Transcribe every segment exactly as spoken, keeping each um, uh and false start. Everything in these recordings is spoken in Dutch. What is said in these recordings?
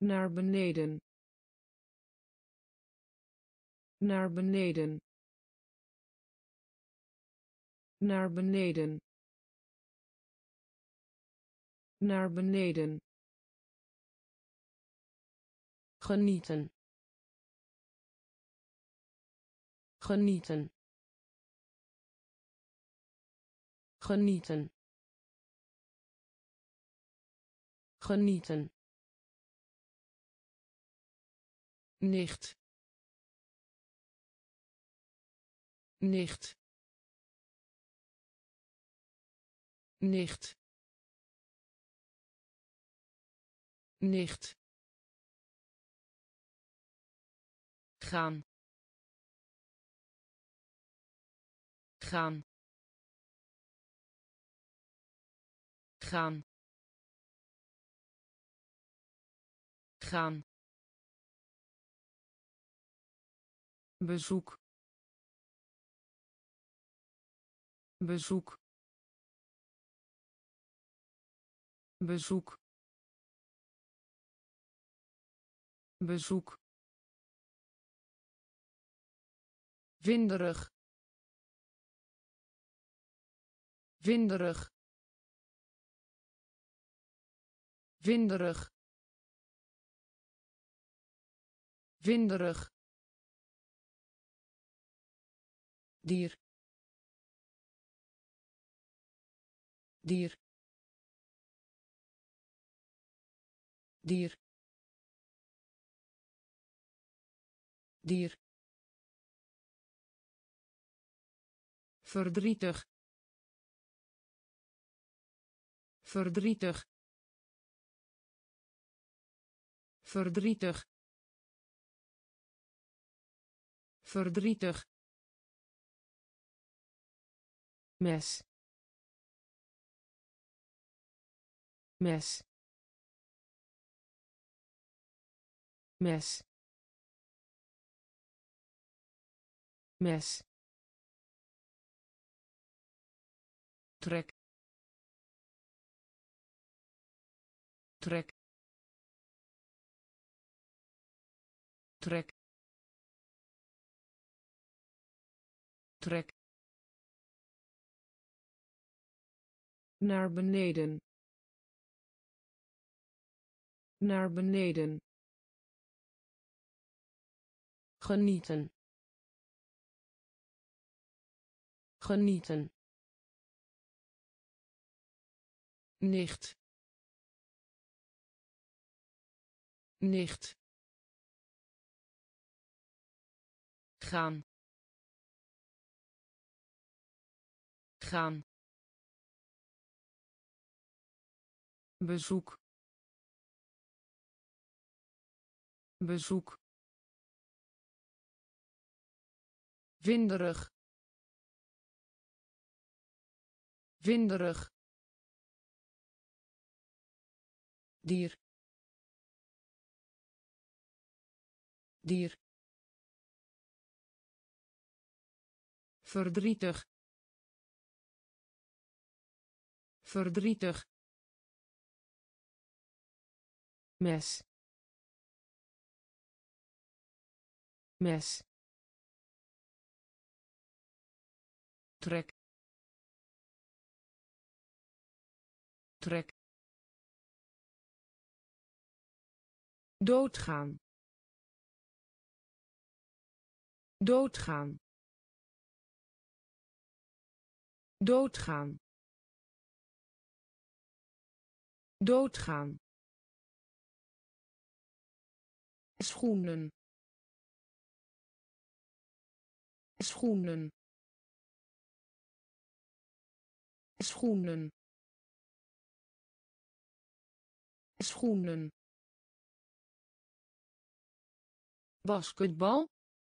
naar beneden, naar beneden, naar beneden, naar beneden, genieten, genieten, genieten, genieten, nicht, nicht, nicht, nicht, gaan, gaan, gaan, gaan, bezoek, bezoek, bezoek, bezoek, winderig, winderig, winderig, winderig, dier, dier, dier, dier, verdrietig, verdrietig, verdrietig, verdrietig, mes, mes, mes, mes, trek, trek, trek, trek, naar beneden, naar beneden, genieten, genieten, nicht, nicht, gaan, gaan, bezoek, bezoek, winderig, winderig, dier, dier, verdrietig, verdrietig, mes, mes, trek, trek, doodgaan, doodgaan, doodgaan, doodgaan, schoenen, schoenen, schoenen, schoenen, basketbal,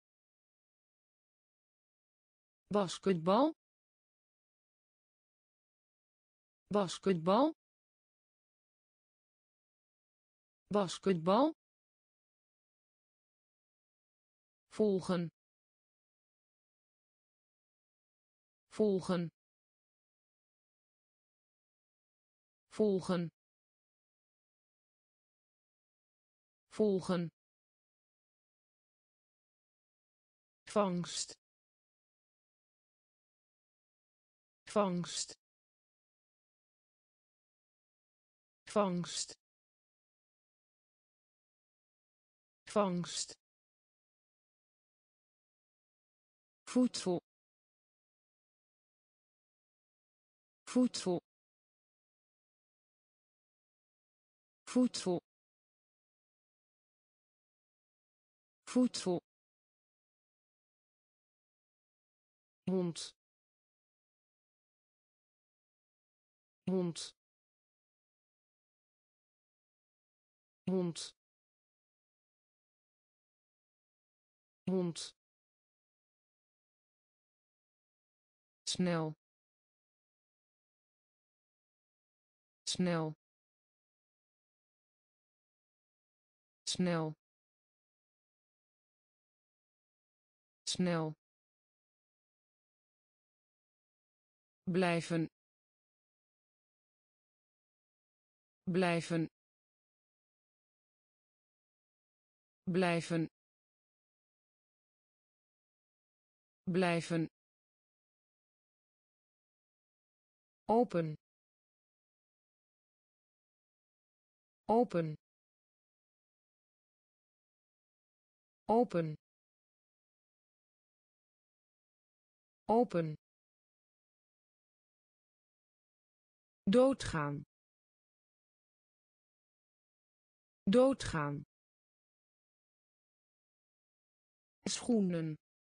basketbal, basketbal, basketbal, volgen, volgen, volgen, volgen, vangst, vangst, vangst, vangst, voedsel, voedsel, voedsel, voedsel, hond, hond, hond, hond, snel, snel, snel, snel, blijven, blijven, blijven, blijven, open, open, open, open, doodgaan, doodgaan, schoenen,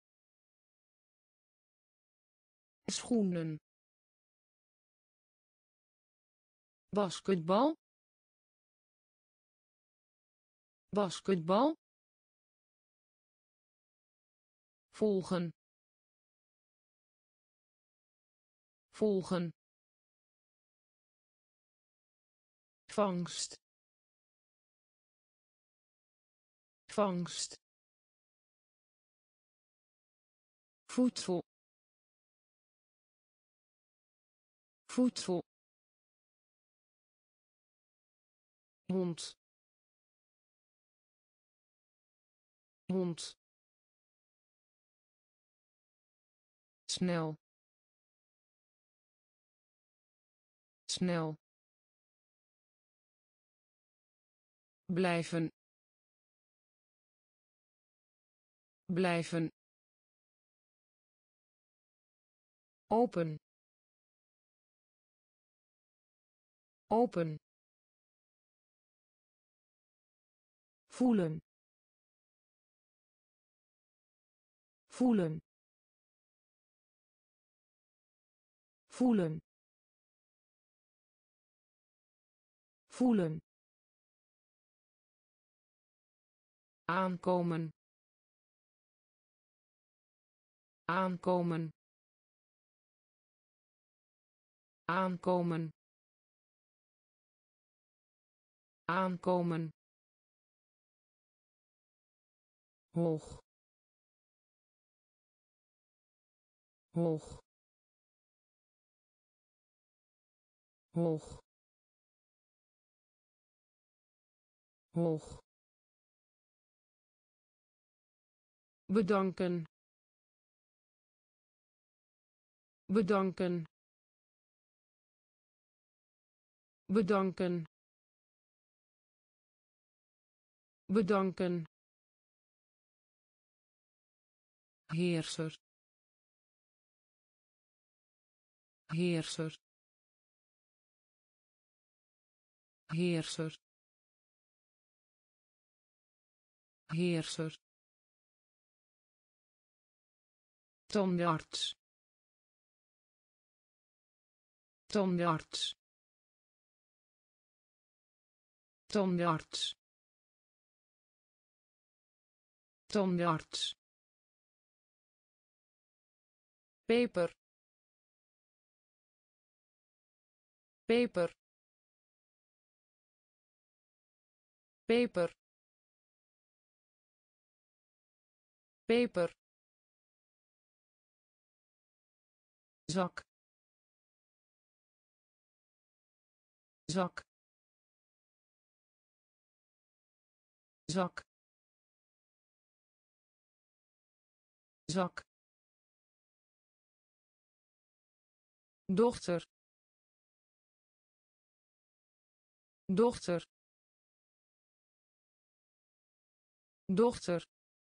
schoenen, basketbal, basketbal, volgen, volgen, vangst, vangst, voedsel, voedsel, hond, hond, snel, snel, blijven, blijven, open, open, voelen, voelen, voelen, voelen, aankomen, aankomen, aankomen, aankomen, hoog, hoog, hoog, hoog, bedanken, bedanken, bedanken, bedanken, heerser, heerser, heerser, heerser, tandarts, tandarts, tandarts, tandarts, peper, peper, peper, peper, zak, zak, zak zak dochter dochter dochter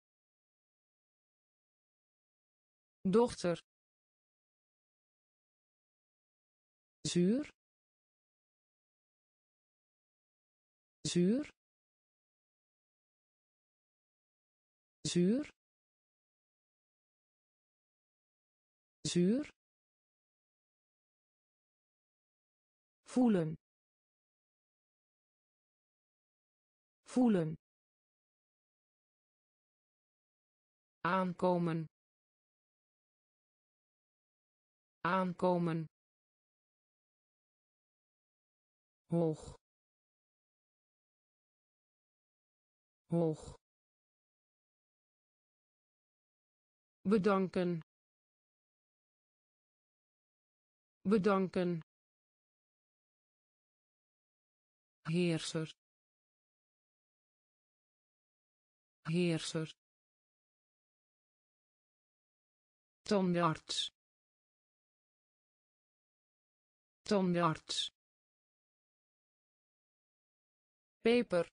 dochter zuur zuur zuur zuur voelen voelen aankomen aankomen hoog hoog bedanken bedanken heerser heerser tandarts tandarts peper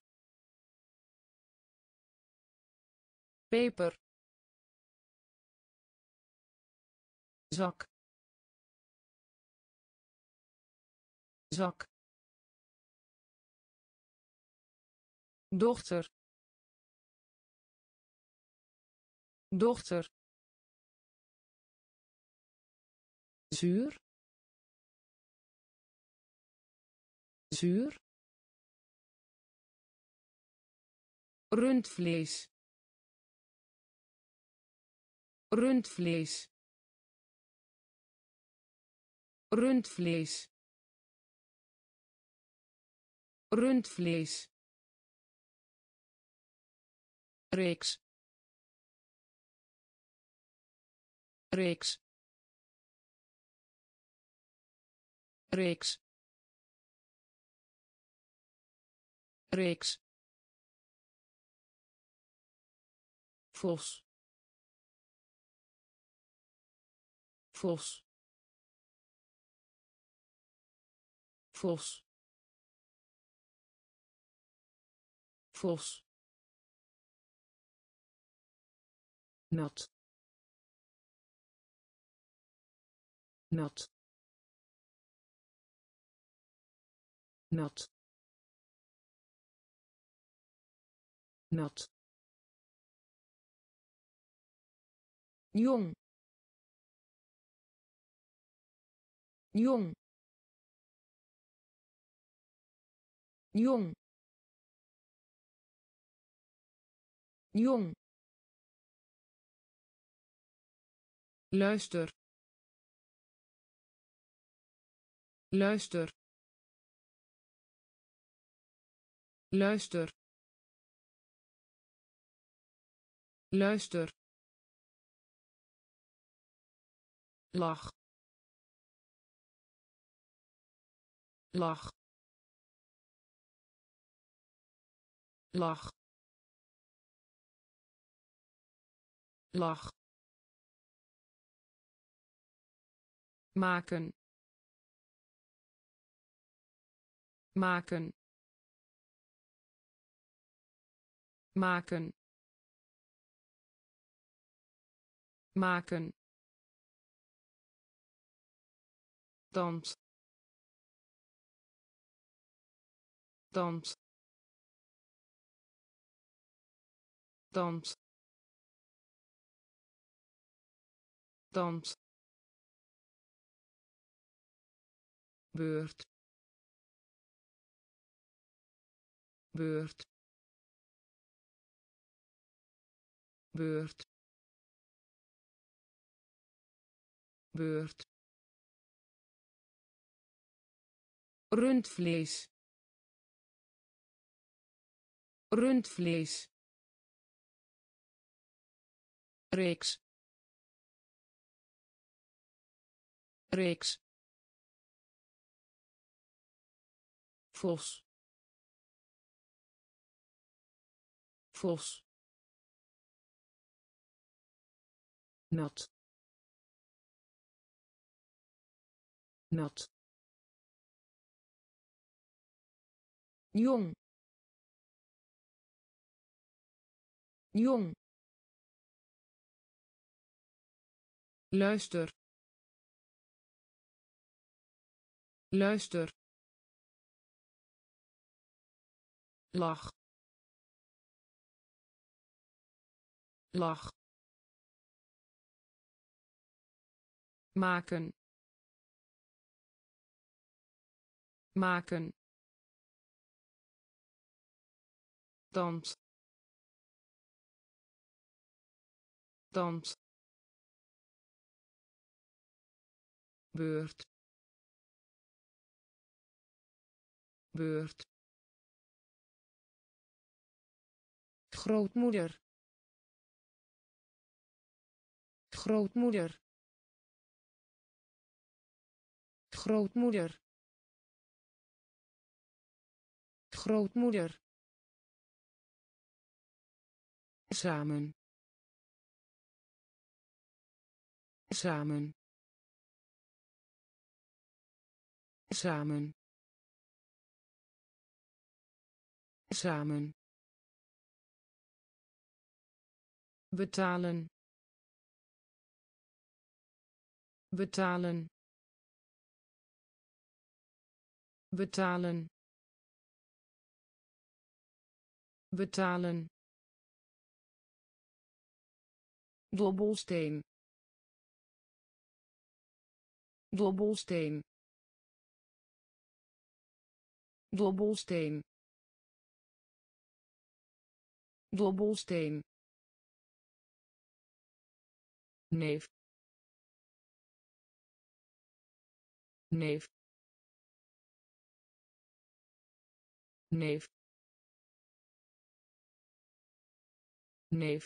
peper zak zak dochter dochter zuur zuur rundvlees rundvlees rundvlees rundvlees reeks reeks reeks reeks vos vos vos vos nat nat nat nat jong jong jong jong luister luister luister luister lach lach lach lach maken maken maken maken tand tand tand tand beurt beurt beurt beurt rundvlees rundvlees reeks reeks vos vos, nat, nat, jong, jong, luister, luister, lach, lach, maken, maken, tand, tand, beurt, beurt, grootmoeder, grootmoeder, grootmoeder, grootmoeder, samen, samen, samen, samen, betalen, betalen, betalen, betalen, dobbelsteen, dobbelsteen, dobbelsteen, dobbelsteen, neef, neef, neef, neef,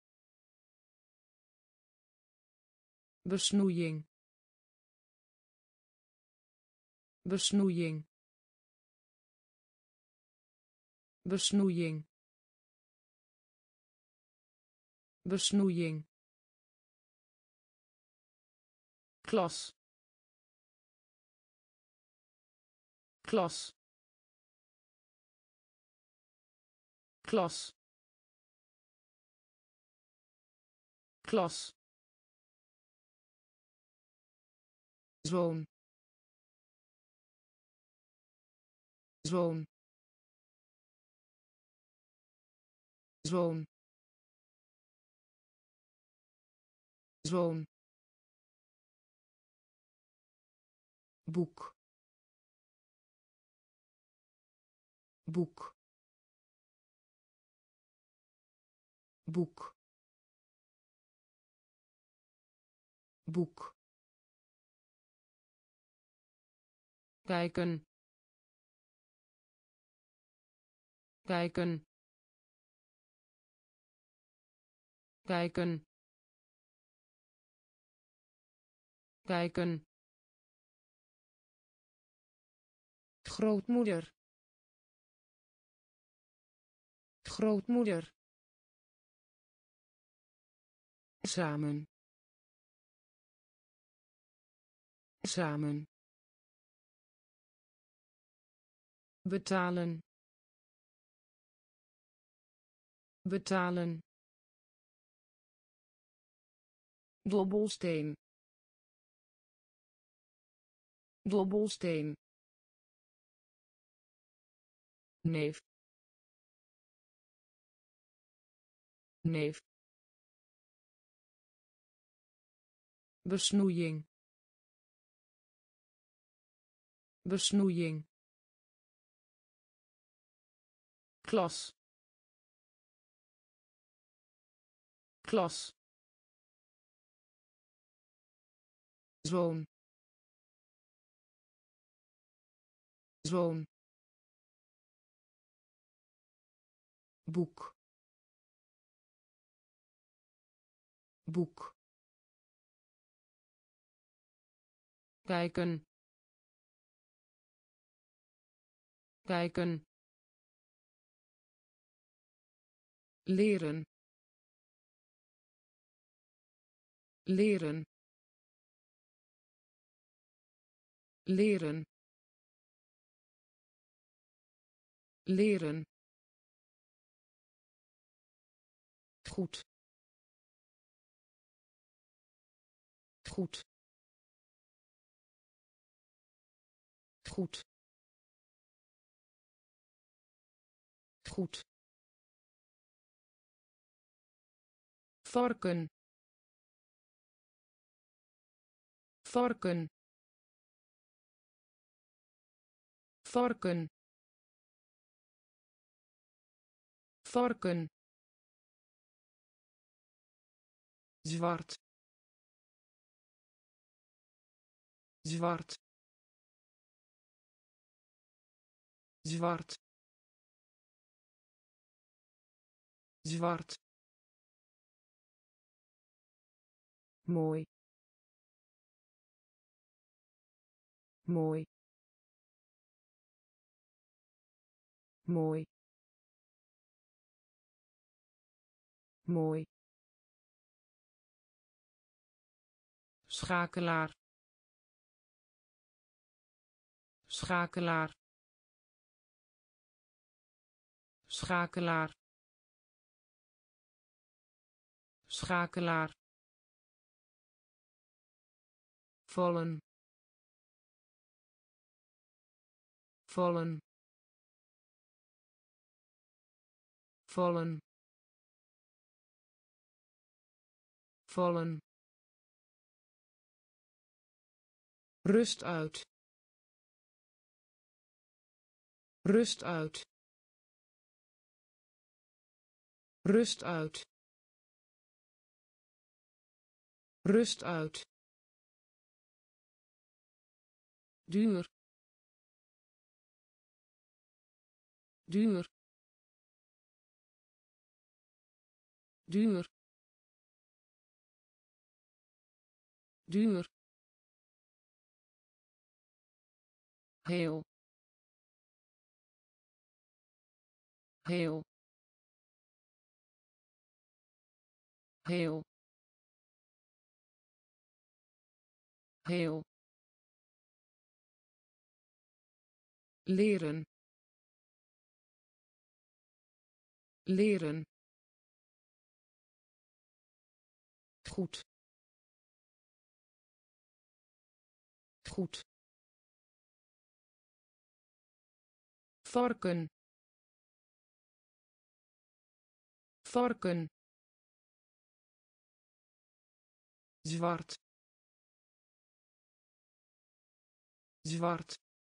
besnoeiing, besnoeiing, besnoeiing, besnoeiing, klas, klas, klas, klas, zoon, zoon, zoon, zoon, boek, boek, boek, boek, kijken, kijken, kijken, kijken, grootmoeder, grootmoeder, samen, samen, betalen, betalen, dobbelsteen, dobbelsteen, neef, neef, besnoeiing, besnoeiing, klas, klas, zoon, zoon, boek, boek, kijken, kijken, leren leren leren leren goed goed goed goed varken varken varken varken zwart zwart zwart zwart mooi mooi mooi mooi schakelaar schakelaar schakelaar schakelaar vallen vallen vallen vallen rust uit rust uit rust uit rust uit duur duur duur duur heel heel heel heel leren leren goed goed varken varken zwart zwart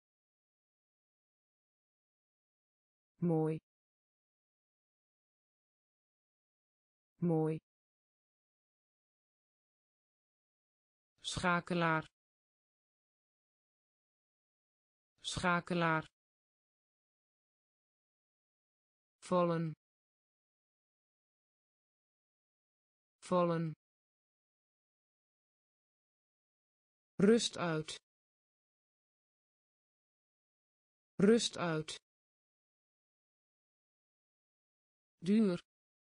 mooi mooi schakelaar schakelaar vallen vallen rust uit rust uit duur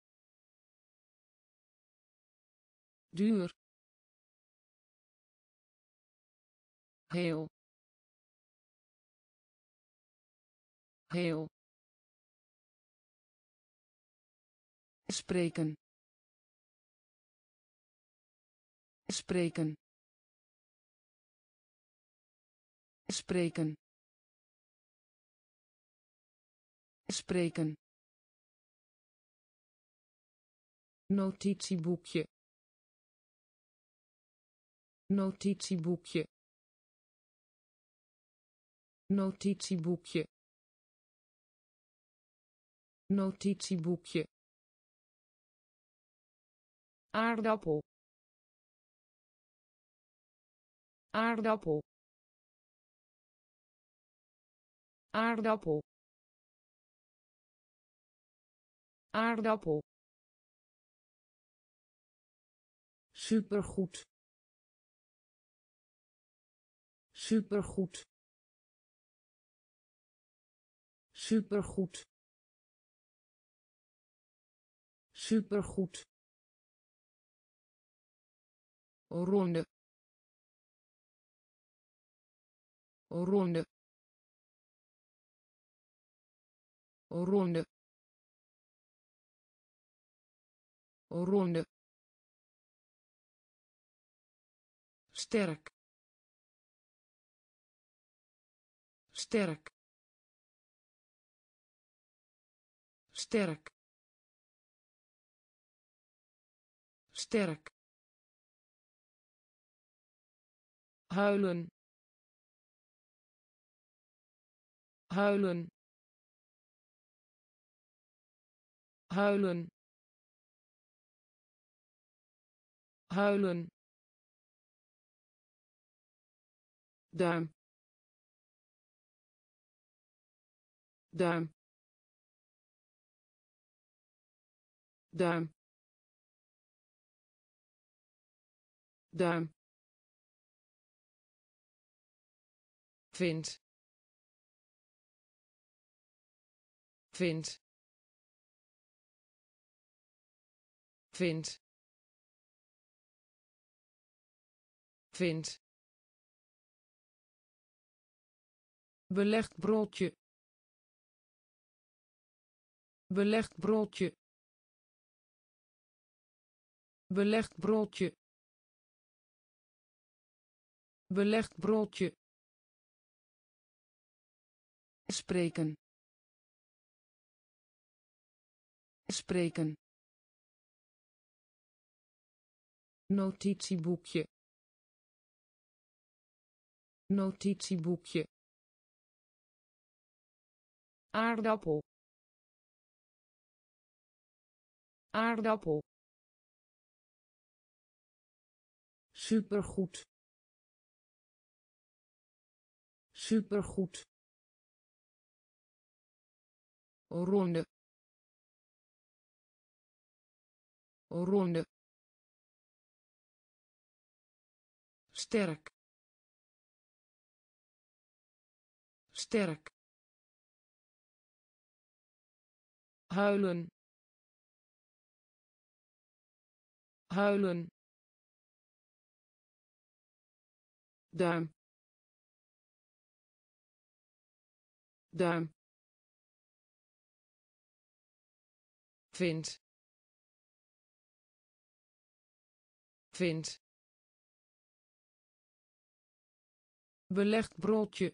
duur heel heel spreken spreken spreken spreken notitieboekje notitieboekje notitieboekje notitieboekje aardappel aardappel aardappel aardappel supergoed supergoed supergoed supergoed, ronde, ronde, ronde, ronde, sterk, sterk, sterk, sterk, huilen, huilen, huilen, huilen, duim, duim, duim, duim, vind, vind, vind, vind, belegd broodje, belegd broodje, belegd broodje, belegd broodje, spreken, spreken, notitieboekje, notitieboekje, aardappel, aardappel, supergoed, supergoed, ronde, ronde, sterk, sterk, huilen, huilen, duim, duim, vind, vind, belegd broodje,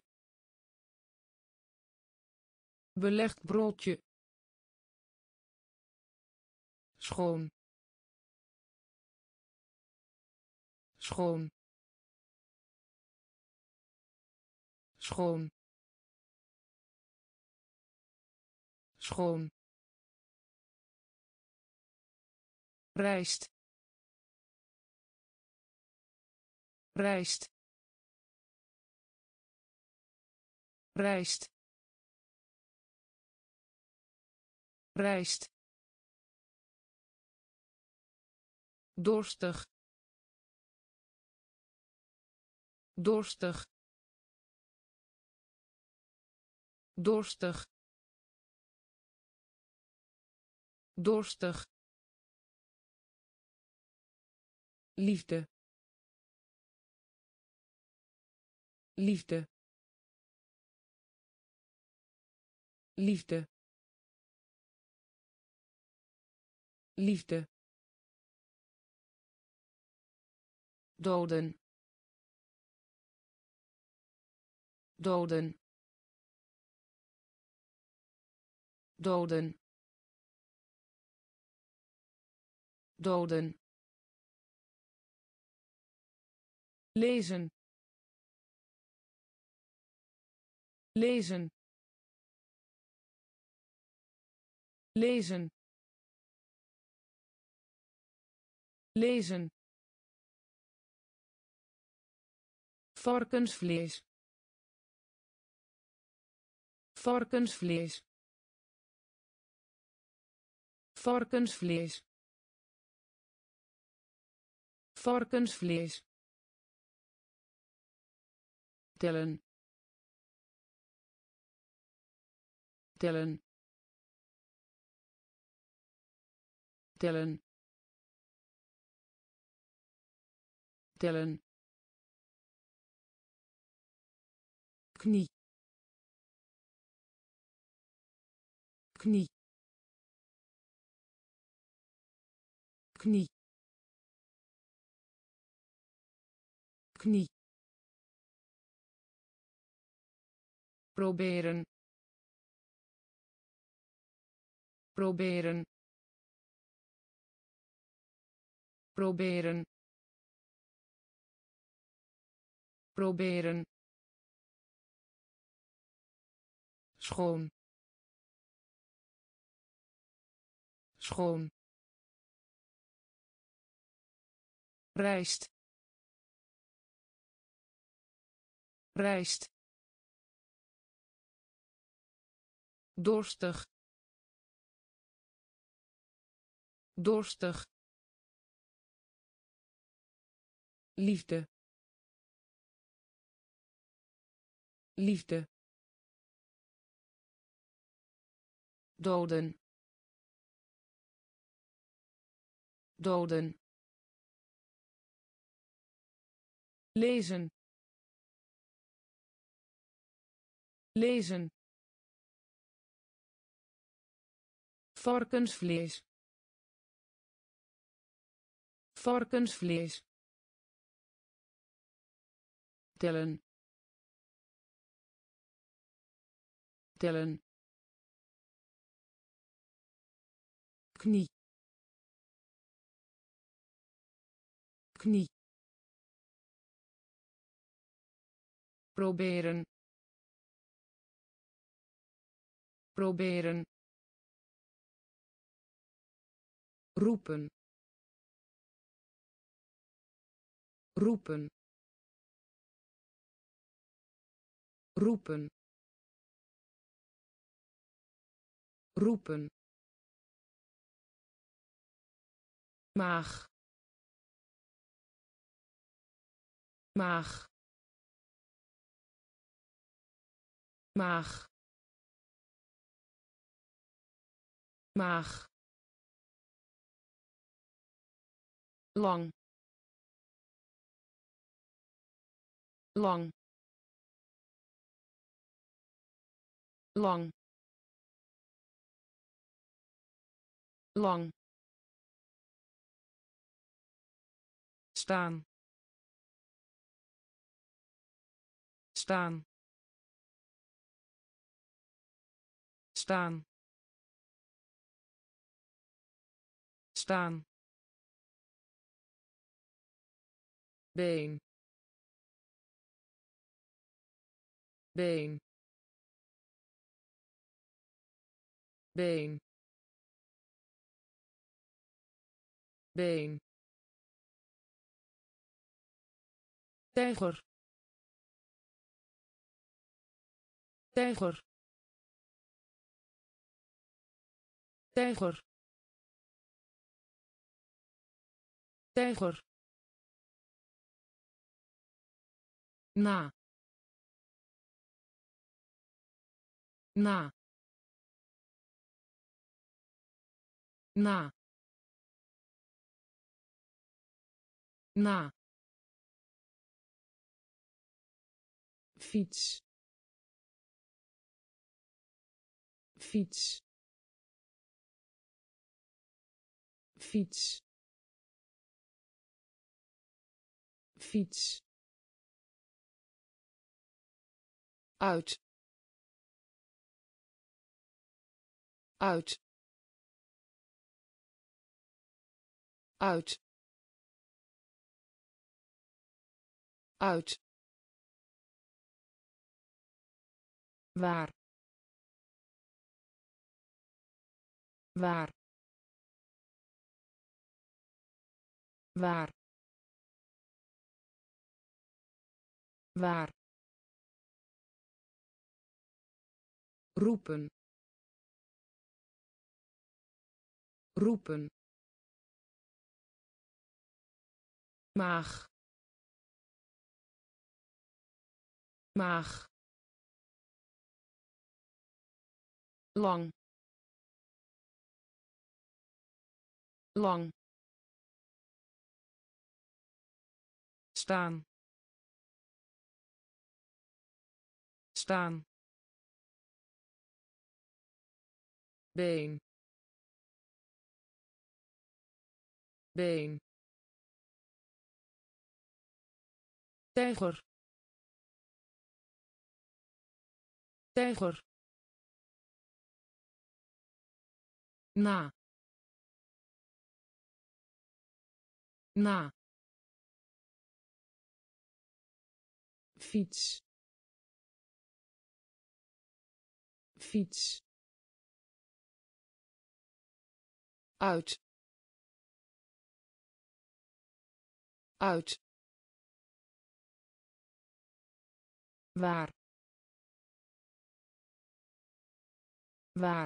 belegd broodje, schoon, schoon, schoon, schoon, rijst, rijst, rijst, rijst, dorstig, dorstig, dorstig, dorstig, liefde, liefde, liefde, liefde, doden, doden, doden, doden, lezen, lezen, lezen, lezen, varkensvlees, varkensvlees, varkensvlees, varkensvlees, tellen, tellen, tellen, tellen, knie, knie, knie, knie, proberen, proberen, proberen, proberen, schoon, schoon, rijst, rijst, dorstig, dorstig, liefde, liefde, doden, doden, lezen, lezen, varkensvlees, varkensvlees, tellen, tellen, knie, knie, proberen, proberen, roepen, roepen, roepen, roepen, maag, maag, maag, maag, lang, lang, lang, lang, staan, staan, staan, staan, been, been, been, been, tijger, tijger, tijger, tijger, na, na, na, na, fiets, fiets, fiets, fiets, uit, uit, uit, uit, waar, waar, waar, waar, roepen, roepen, maag, maag, lang, lang staan staan been been tijger tijger na na fiets fiets uit uit waar waar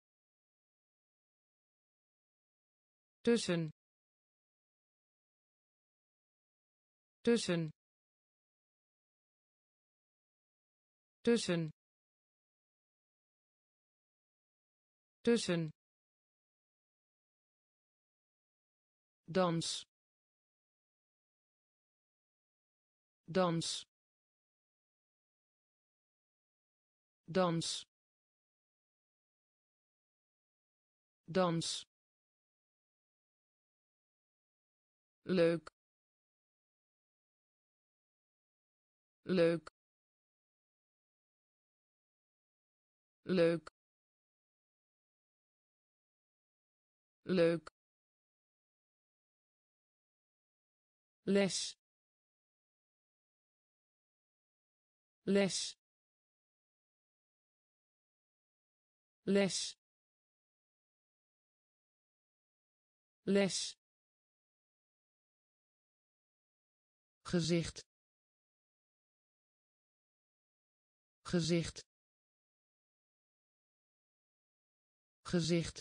tussen tussen tussen tussen dans dans dans dans leuk leuk leuk leuk les les les les gezicht gezicht gezicht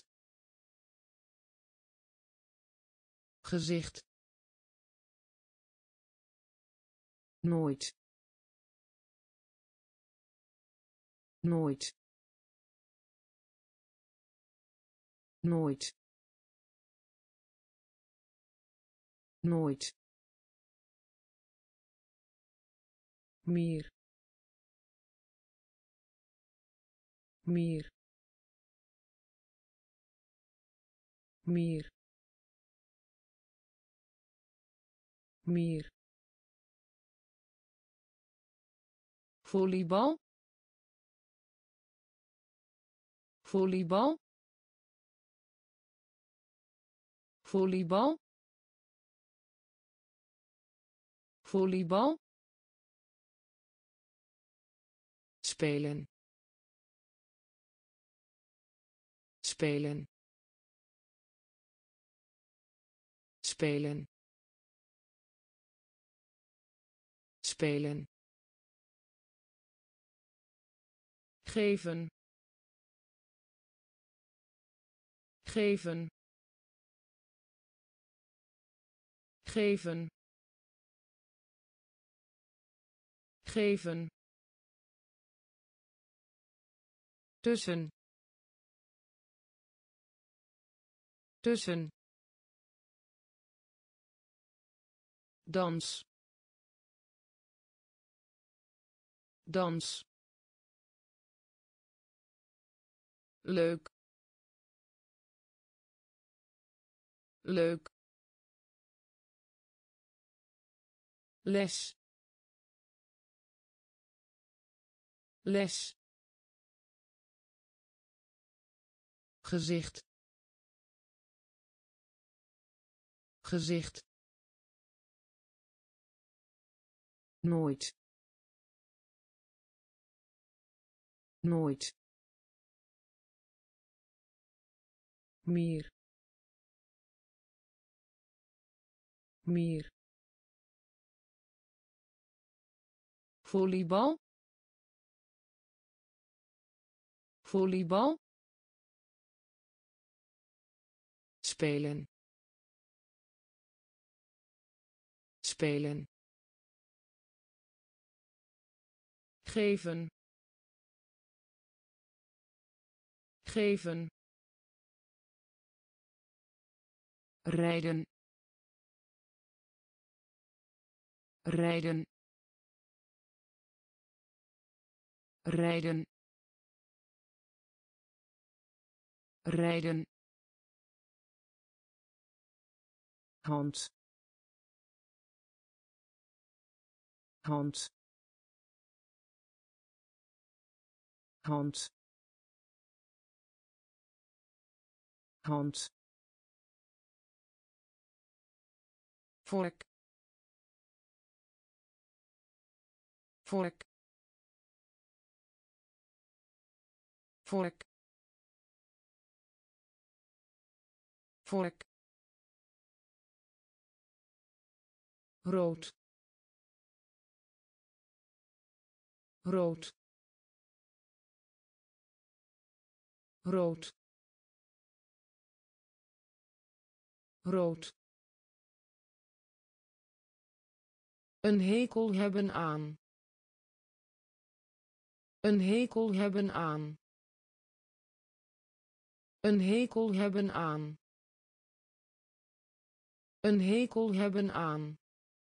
gezicht nooit nooit nooit nooit meer meer meer meer volleybal volleybal volleybal volleybal spelen spelen spelen spelen geven geven geven geven tussen tussen dans dans leuk leuk les les gezicht gezicht nooit nooit meer meer volleybal volleybal spelen spelen geven geven rijden rijden rijden rijden hand hand hand hand vork vork vork vork rood rood rood rood een hekel hebben aan een hekel hebben aan een hekel hebben aan een hekel hebben aan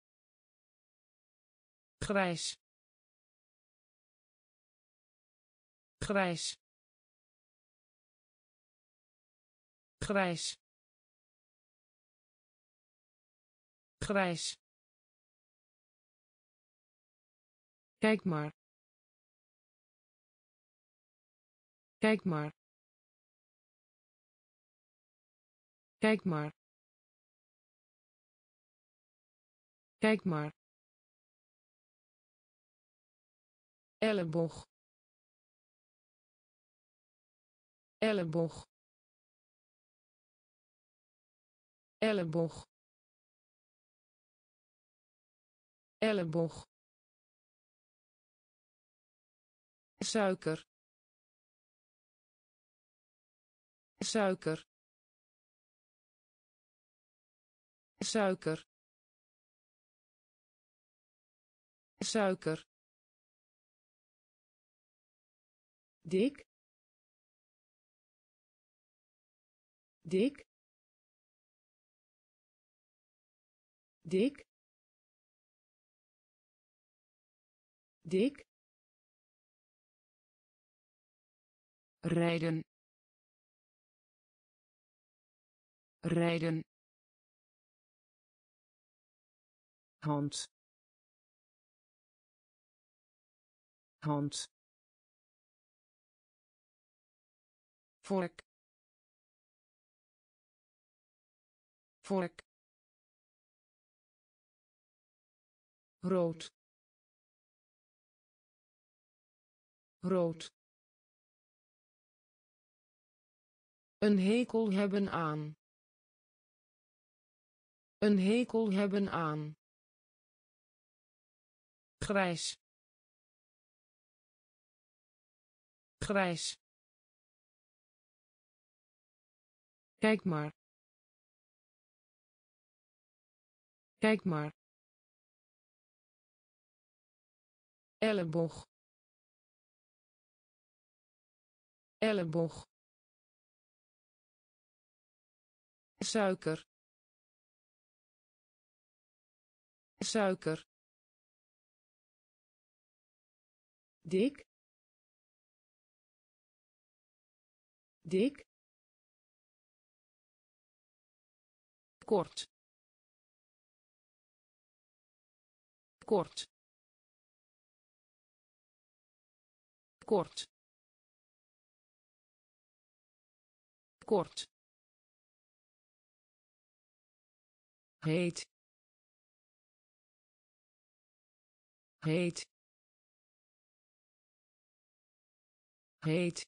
grijs grijs grijs grijs kijk maar kijk maar kijk maar kijk maar elleboog elleboog elleboog elleboog suiker suiker suiker suiker dik dik dik dik rijden rijden hand hand vork vork rood rood een hekel hebben aan een hekel hebben aan grijs grijs kijk maar kijk maar elleboog elleboog suiker suiker dik dik kort kort kort kort heet heet heet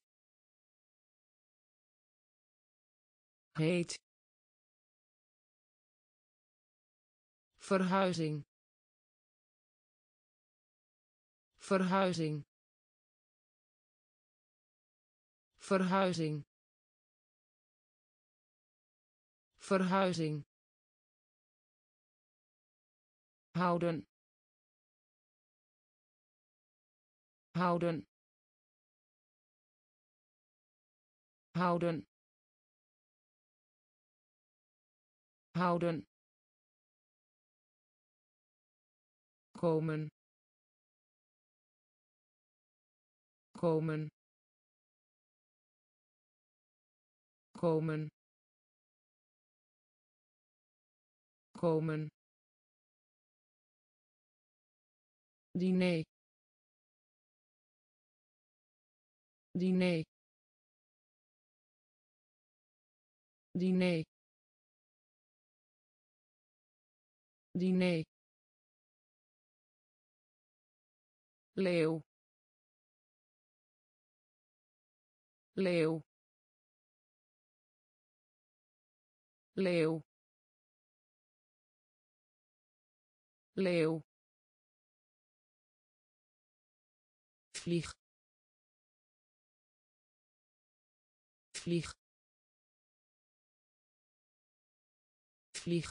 heet verhuizing verhuizing verhuizing verhuizing houden houden houden houden, komen, komen, komen, komen, diner, diner, diner, diner, leeuw, leeuw, leeuw, leeuw, vlieg, vlieg, vlieg,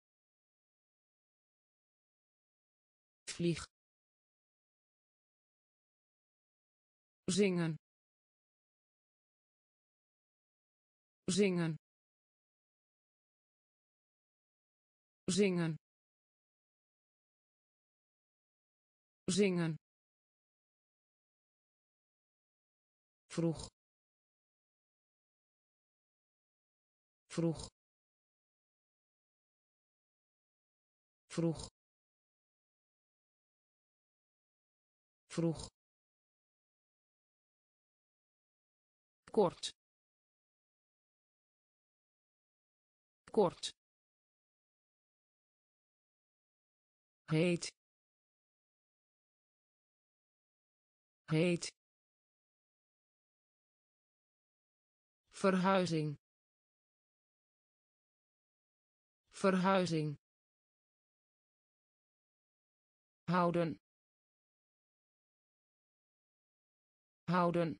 vlieg, zingen, zingen, zingen, zingen, vroeg, vroeg, vroeg, vroeg, kort, kort, heet, heet, verhuizing, verhuizing, houden, houden,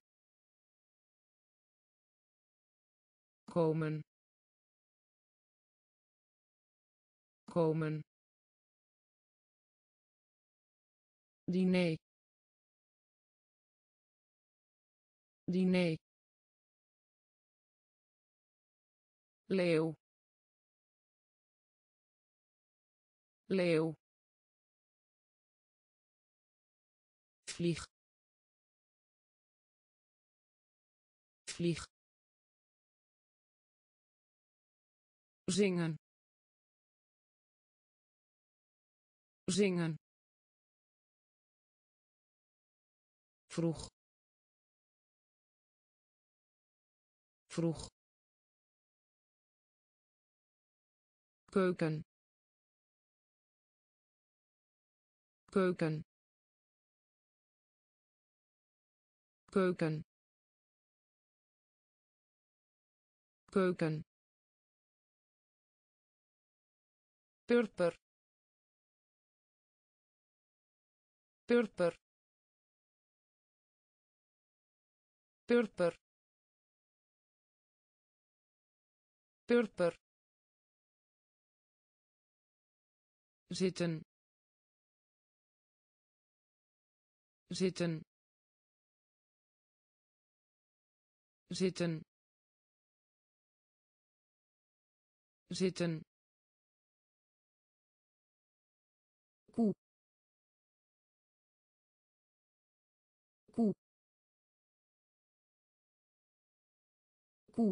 komen, komen, diner, diner, leeuw, leeuw, vlieg, vlieg, zingen, zingen, vroeg, vroeg, keuken, keuken, keuken, keuken, purper, purper, purper, purper, zitten, zitten, zitten, zitten, koe, koe, koe,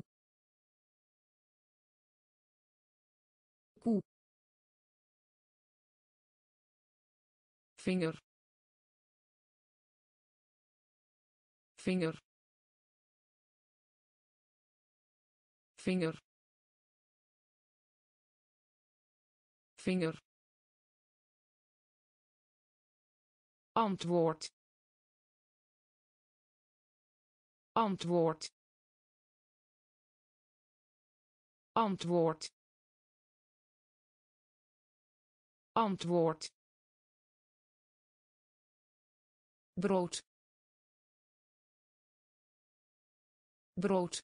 koe, vinger, vinger, vinger, vinger, antwoord, antwoord, antwoord, antwoord, brood, brood,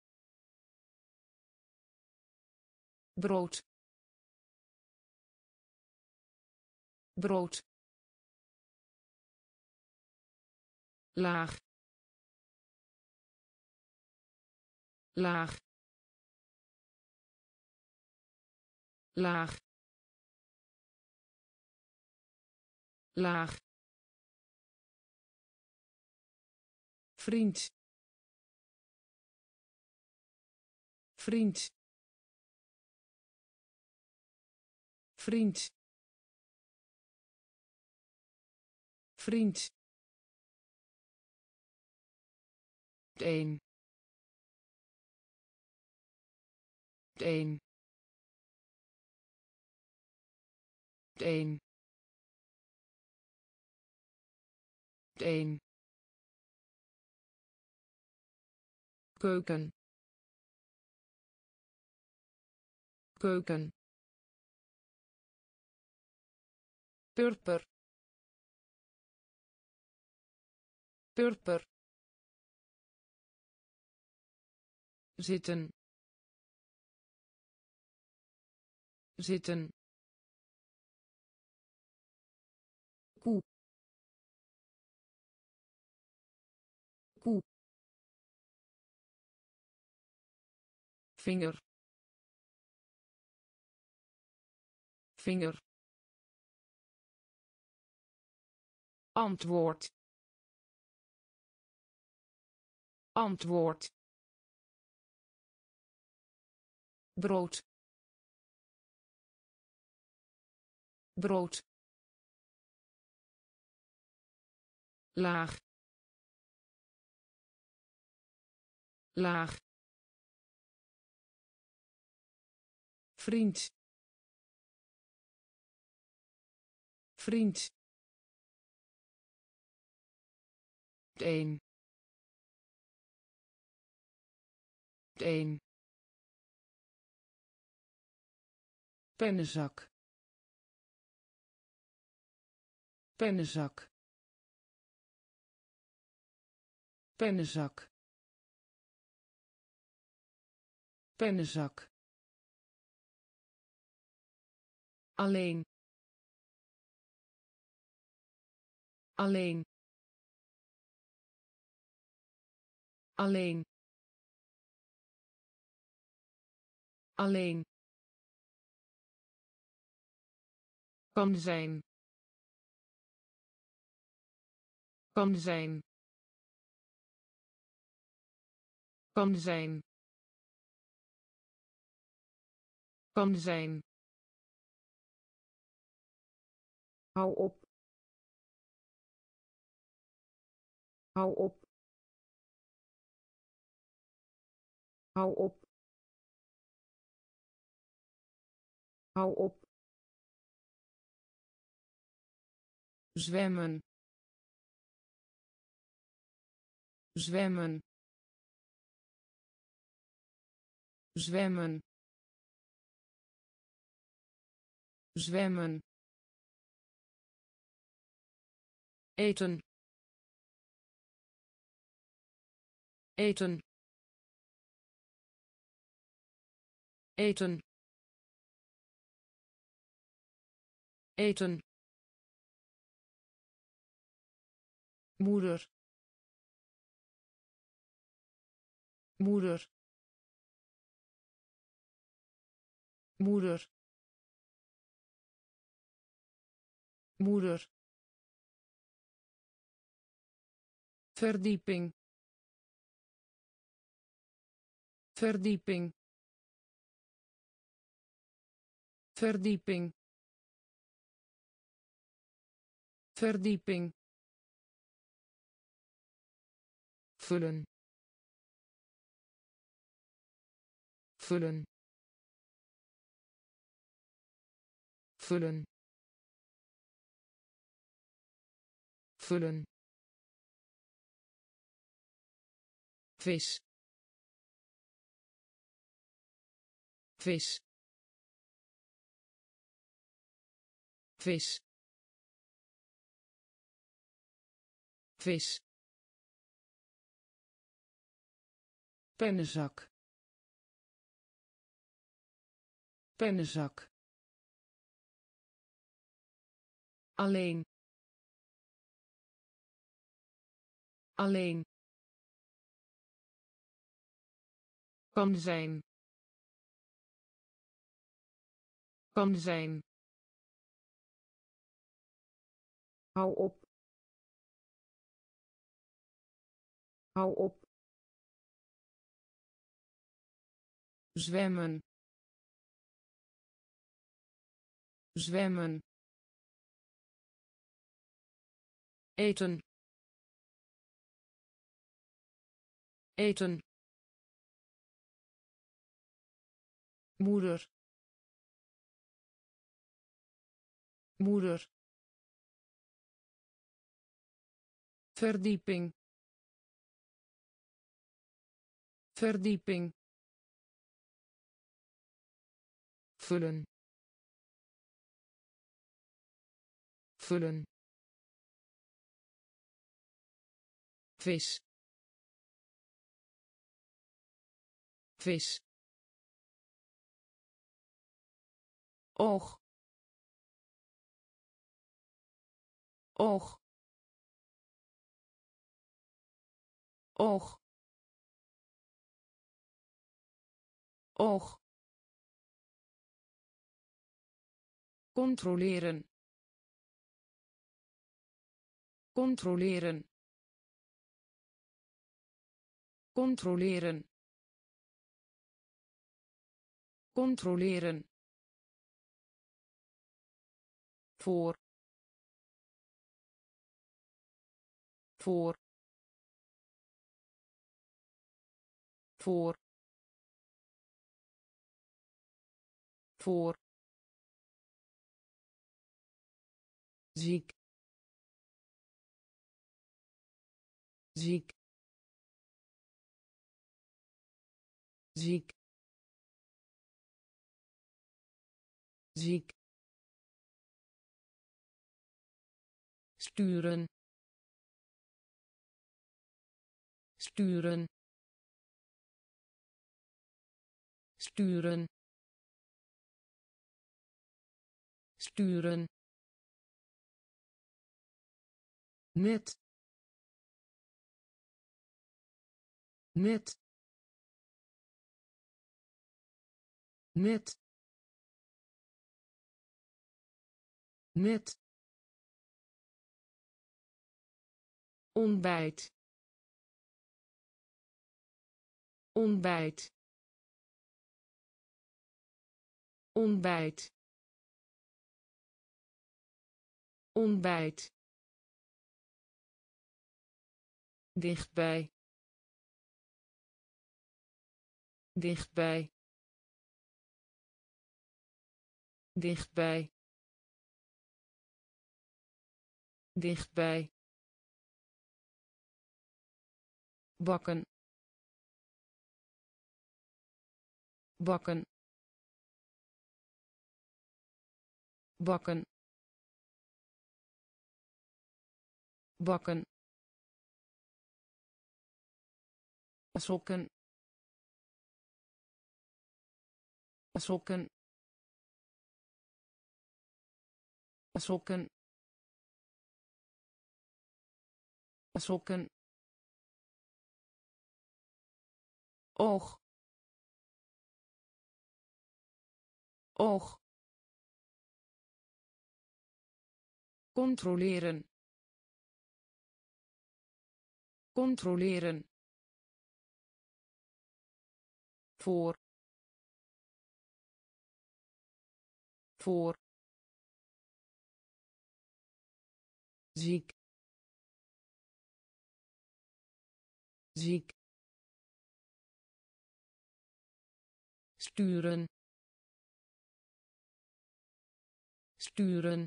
brood, brood, laag, laag, laag laag vriend vriend vriend vriend een een een een keuken keuken purper purper zitten zitten koe koe vinger vinger antwoord antwoord brood brood laag laag vriend vriend een een pennenzak pennenzak pennenzak pennenzak alleen alleen alleen alleen kan zijn kan zijn kan zijn kan zijn hou op hou op hou op hou op zwemmen zwemmen zwemmen zwemmen eten eten eten eten moeder moeder moeder moeder verdieping verdieping verdieping verdieping vullen vullen vullen vullen vis vis vis vis pennenzak pennenzak alleen alleen kan zijn Kan zijn. Hou op. Hou op. Zwemmen. Zwemmen. Eten. Eten. Moeder. Moeder. Verdieping. Verdieping. Vullen. Vullen. Vis. Vis. Oog. Oog. Oog. Oog. Controleren. Controleren. Controleren. Controleren. Voor. Voor. Voor. Voor. Ziek. Ziek. Ziek. Ziek. Sturen. Sturen. Sturen. Sturen. Net. Net. Net. Net. Ontbijt. Ontbijt. Ontbijt. Ontbijt. Dichtbij. Dichtbij. Dichtbij. Dichtbij. Bakken. Bakken. Bakken. Bakken. Sokken. Sokken. Sokken. Sokken. Oog. Oog. Controleren. Controleren. Voor. Voor. Ziek. Ziek. Sturen. Sturen.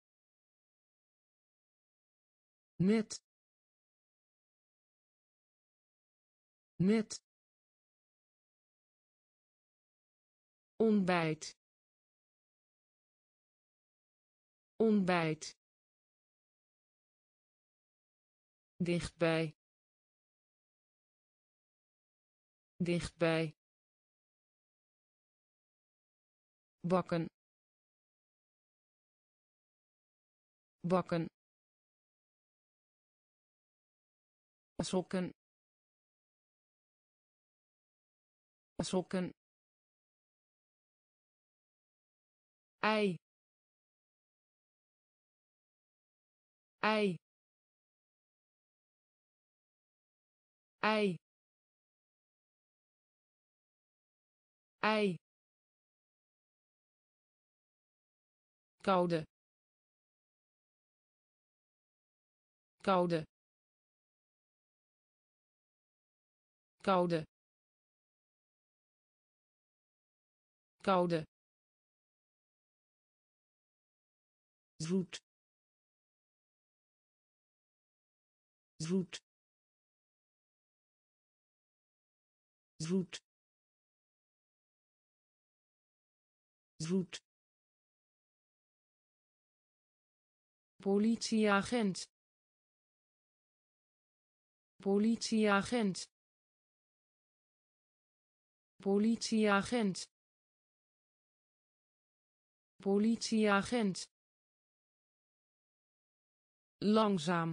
Net. Net. Ontbijt. Ontbijt. Dichtbij. Dichtbij. Bakken. Bakken. Sokken. Sokken. ei ei ei ei koude koude koude koude zoet zoet zoet zoet politieagent politieagent politieagent politieagent langzaam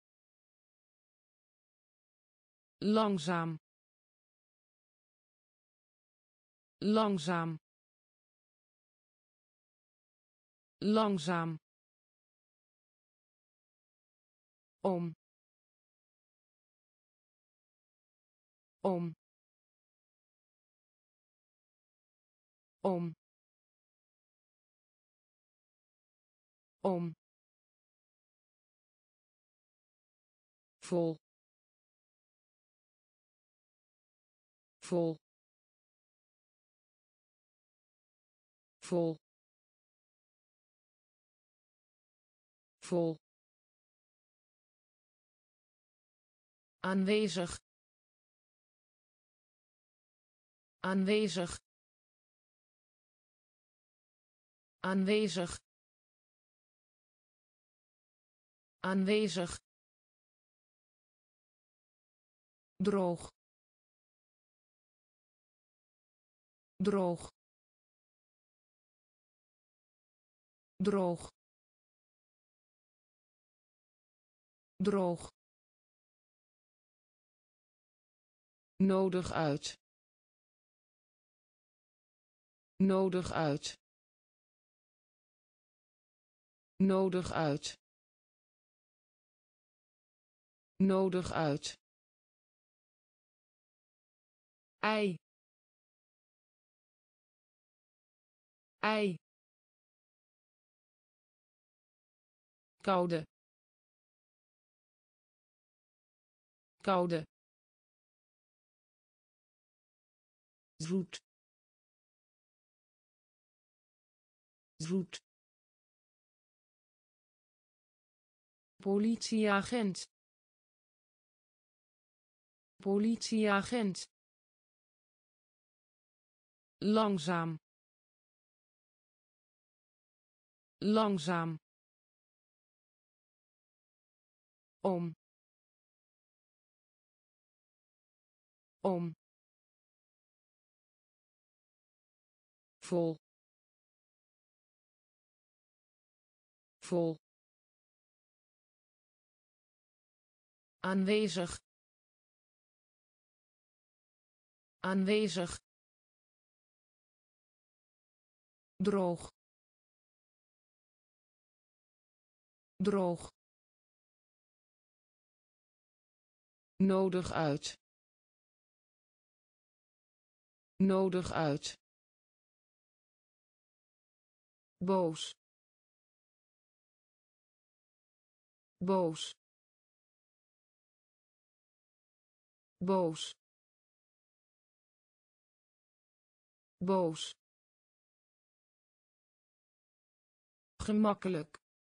langzaam langzaam langzaam om om om om vol vol vol vol aanwezig aanwezig aanwezig aanwezig droog droog droog droog nodig uit nodig uit nodig uit nodig uit ei ei koude koude zoet zoet politieagent politieagent langzaam langzaam om om vol vol aanwezig aanwezig droog droog nodig uit nodig uit boos boos boos boos gemakkelijk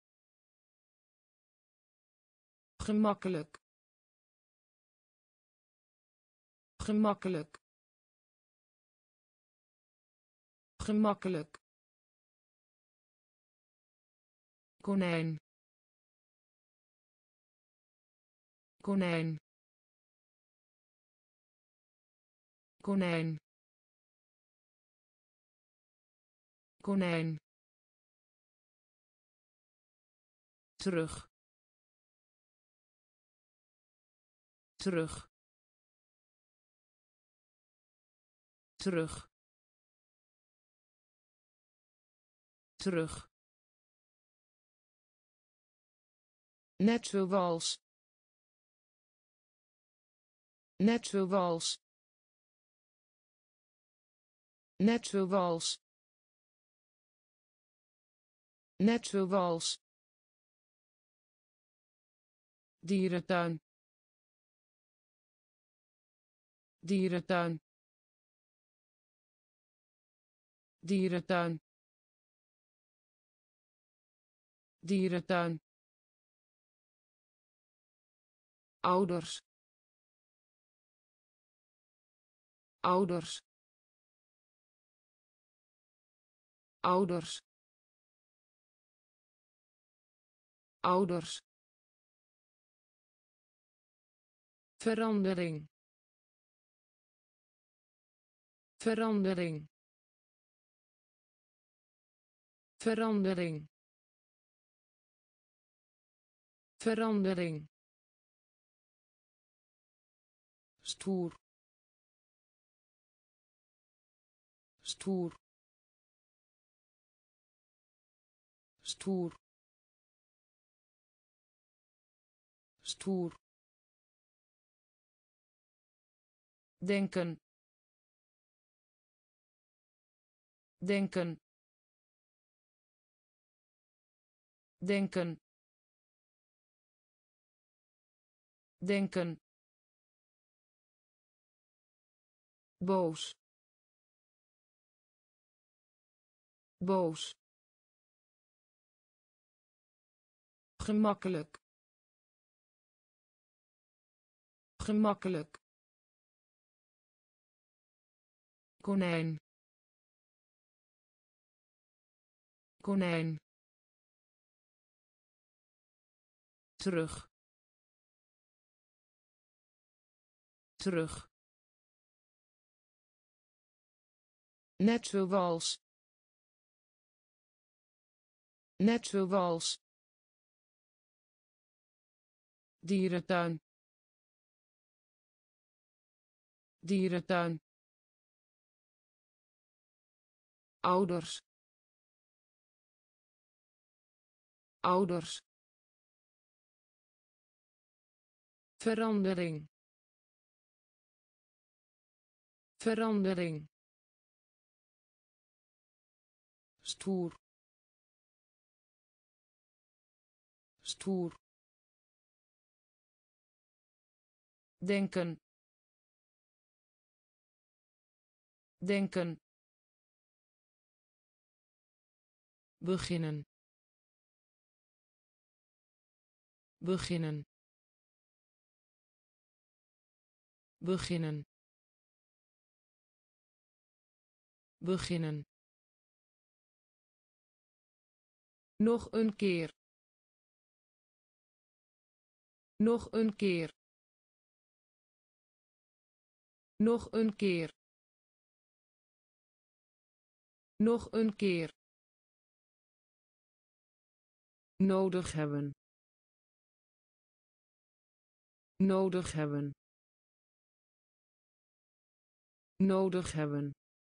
gemakkelijk gemakkelijk gemakkelijk konijn konijn konijn konijn terug terug terug terug, net zoals, net zoals, net zoals, net zoals, dierentuin, dierentuin, dierentuin, dierentuin, ouders, ouders, ouders, ouders, verandering, verandering, verandering, verandering, stoer, stoer, stoer, stoer, denken, denken, denken, denken, boos, boos, gemakkelijk, gemakkelijk, konijn, konijn, terug, terug, net zoals, net zoals, dierentuin, dierentuin, ouders, ouders, verandering, verandering, stoer, stoer, denken, denken, beginnen, beginnen, beginnen, beginnen, nog een keer, nog een keer, nog een keer, nog een keer, nodig hebben, nodig hebben, nodig hebben,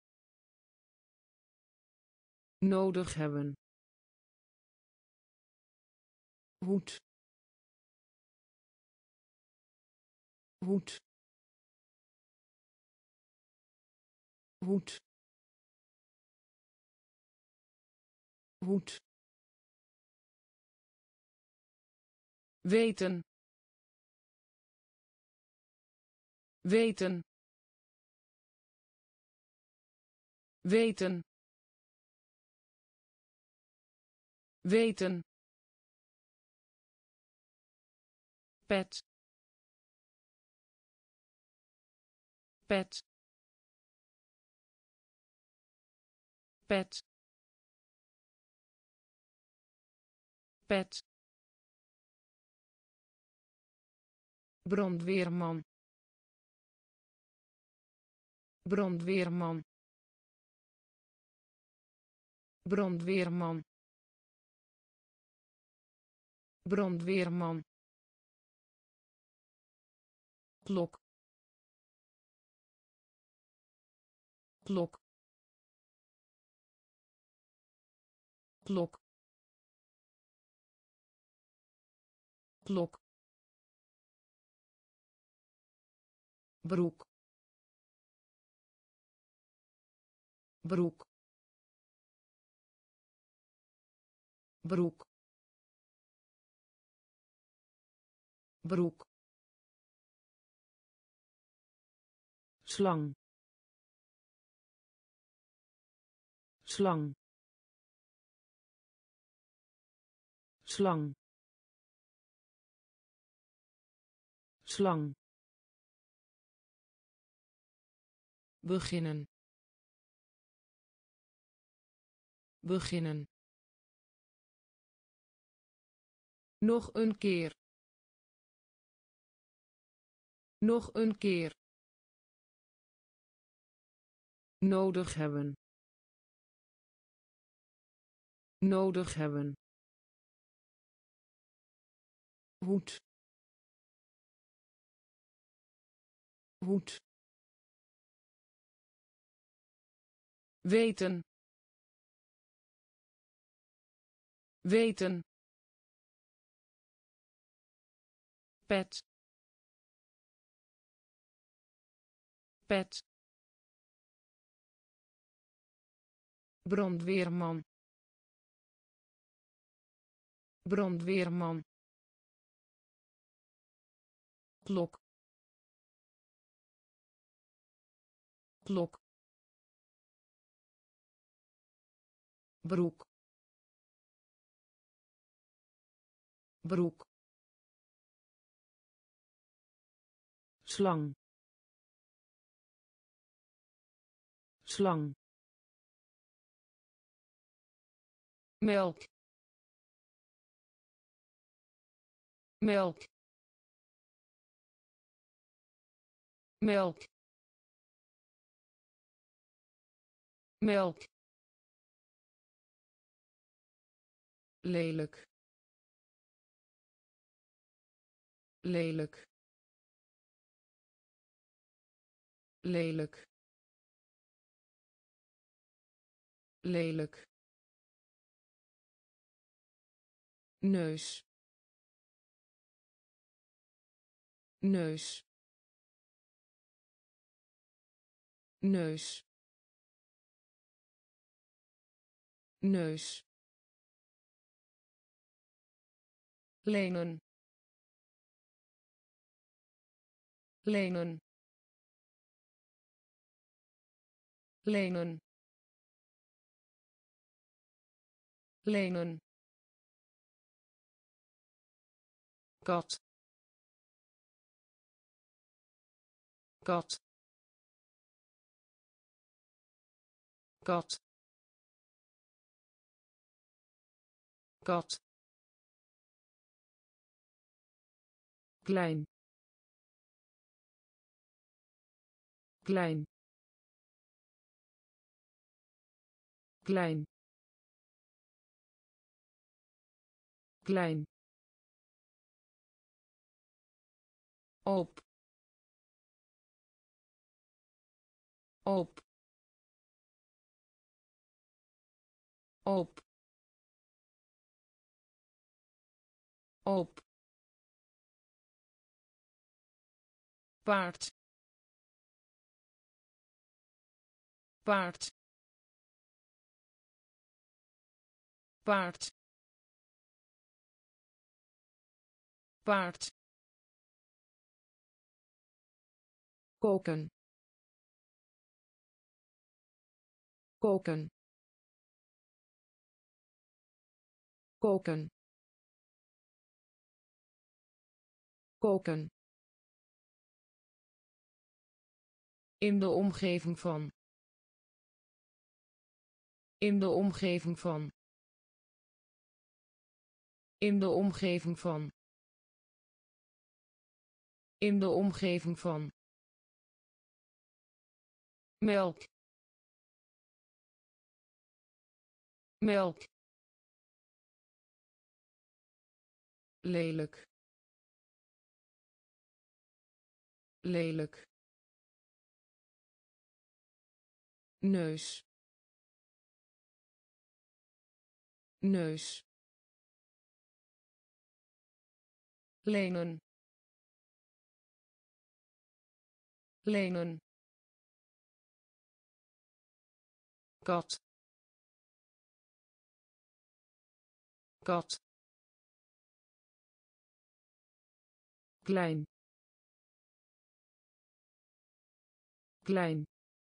nodig hebben, hoed, hoed, hoed, hoed, weten, weten, weten, weten, pet, pet, pet, pet, brandweerman, brandweerman, brandweerman, brandweerman, klok, klok, klok klok broek broek broek broek slang slang slang slang beginnen beginnen nog een keer nog een keer nodig hebben nodig hebben hoed hoed weten weten pet pet brandweerman brandweerman klok klok broek broek slang slang melk melk melk melk lelijk lelijk lelijk lelijk neus neus neus neus lenen lenen lenen lenen kat kat kat kat klein klein klein klein op op op op paard paard paard paard koken koken koken koken in de omgeving van in de omgeving van in de omgeving van in de omgeving van melk melk lelijk lelijk neus neus, lenen, lenen, kat, kat, klein, klein,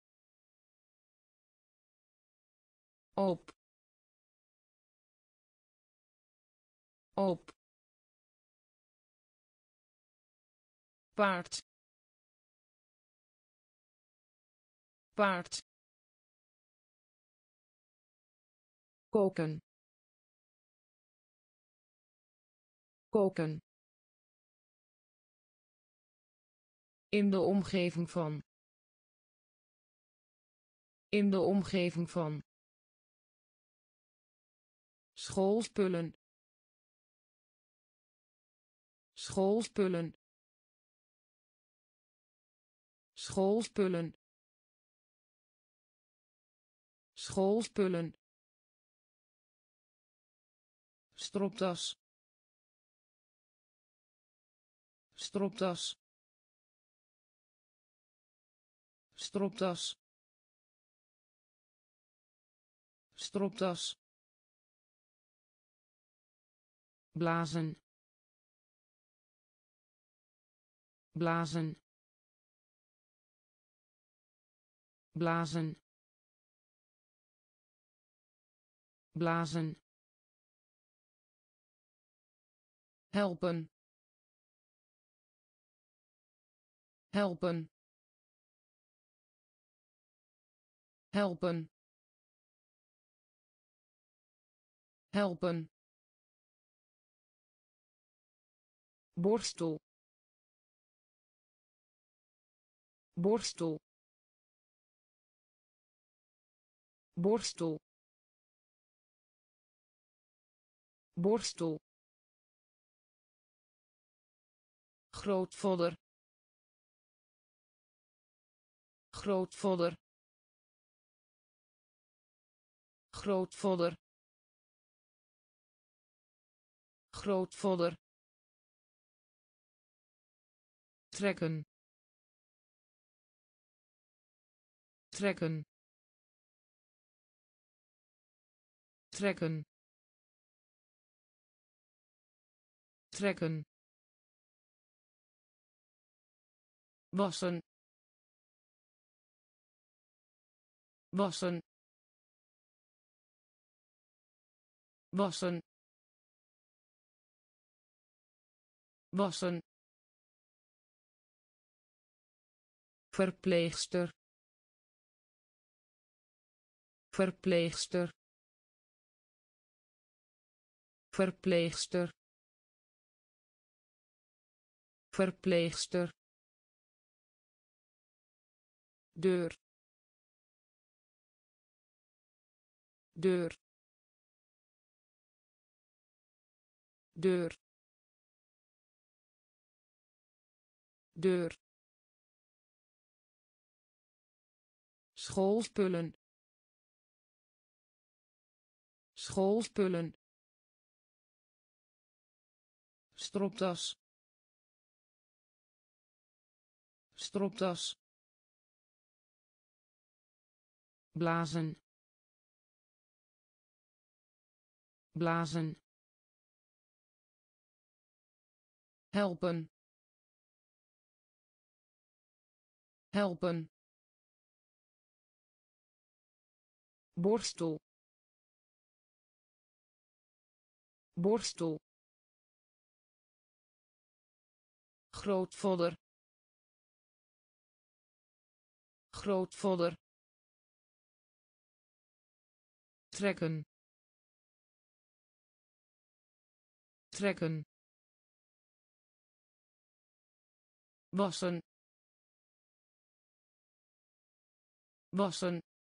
op, op, paard, paard, koken, koken, in de omgeving van, in de omgeving van, schoolspullen, schoolspullen, schoolspullen, schoolspullen, stropdas, stropdas, stropdas, stropdas, blazen, blazen, blazen, blazen, helpen, helpen, helpen, helpen, borstel, borstel, borstel, borstel, grootvader, grootvader, grootvader, grootvader, trekken, trekken, trekken, trekken, wassen, wassen, wassen, wassen, verpleegster, verpleegster, verpleegster, verpleegster, deur, deur, deur, deur, schoolspullen, schoolspullen, stropdas, stropdas, blazen, blazen, helpen, helpen, borstel, borstel, grootvader, grootvader, trekken, trekken, wassen, wassen,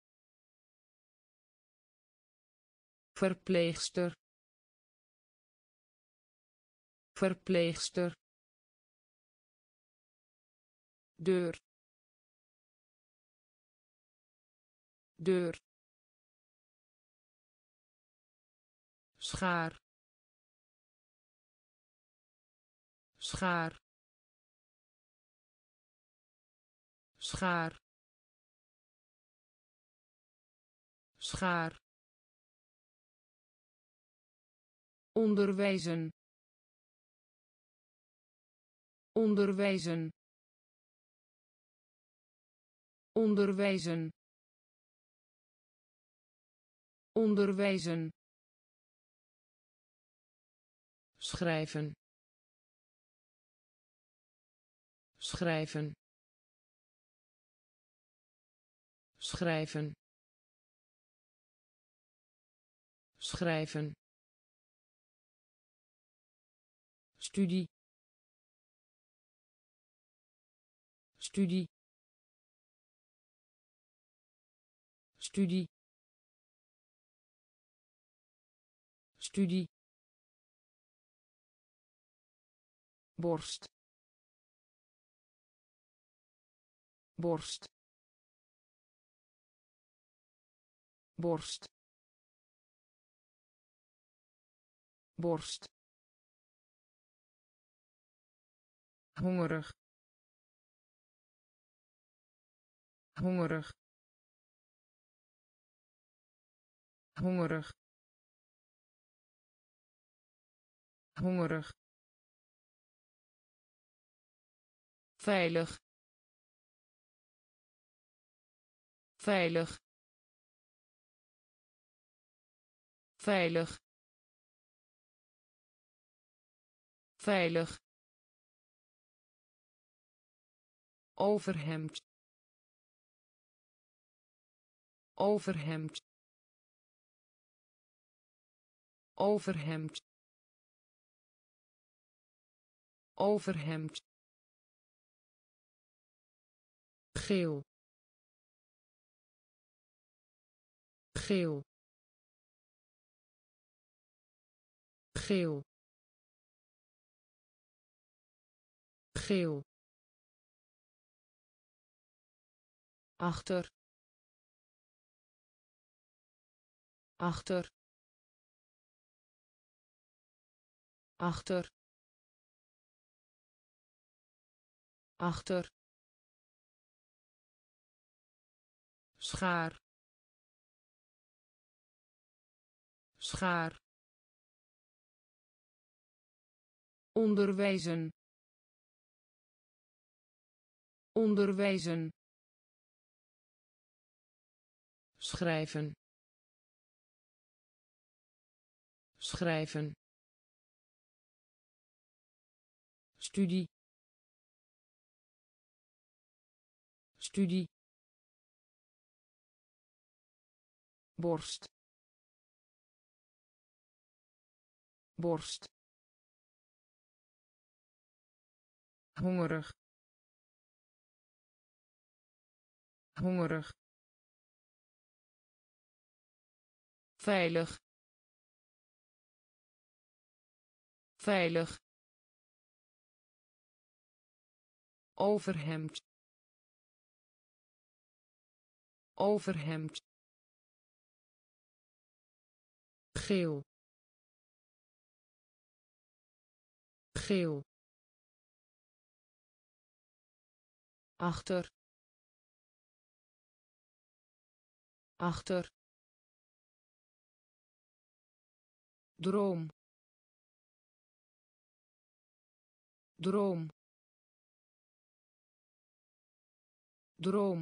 verpleegster, verpleegster, deur, deur, schaar schaar schaar schaar onderwijzen onderwijzen onderwijzen onderwijzen schrijven schrijven schrijven schrijven studie studie studie studie borst borst borst borst hongerig hongerig hongerig hongerig veilig veilig veilig veilig overhemd overhemd overhemd overhemd geel geel geel geel achter achter achter achter schaar schaar onderwijzen onderwijzen schrijven schrijven studie studie borst borst hongerig hongerig veilig veilig overhemd overhemd geel geel achter achter droom droom droom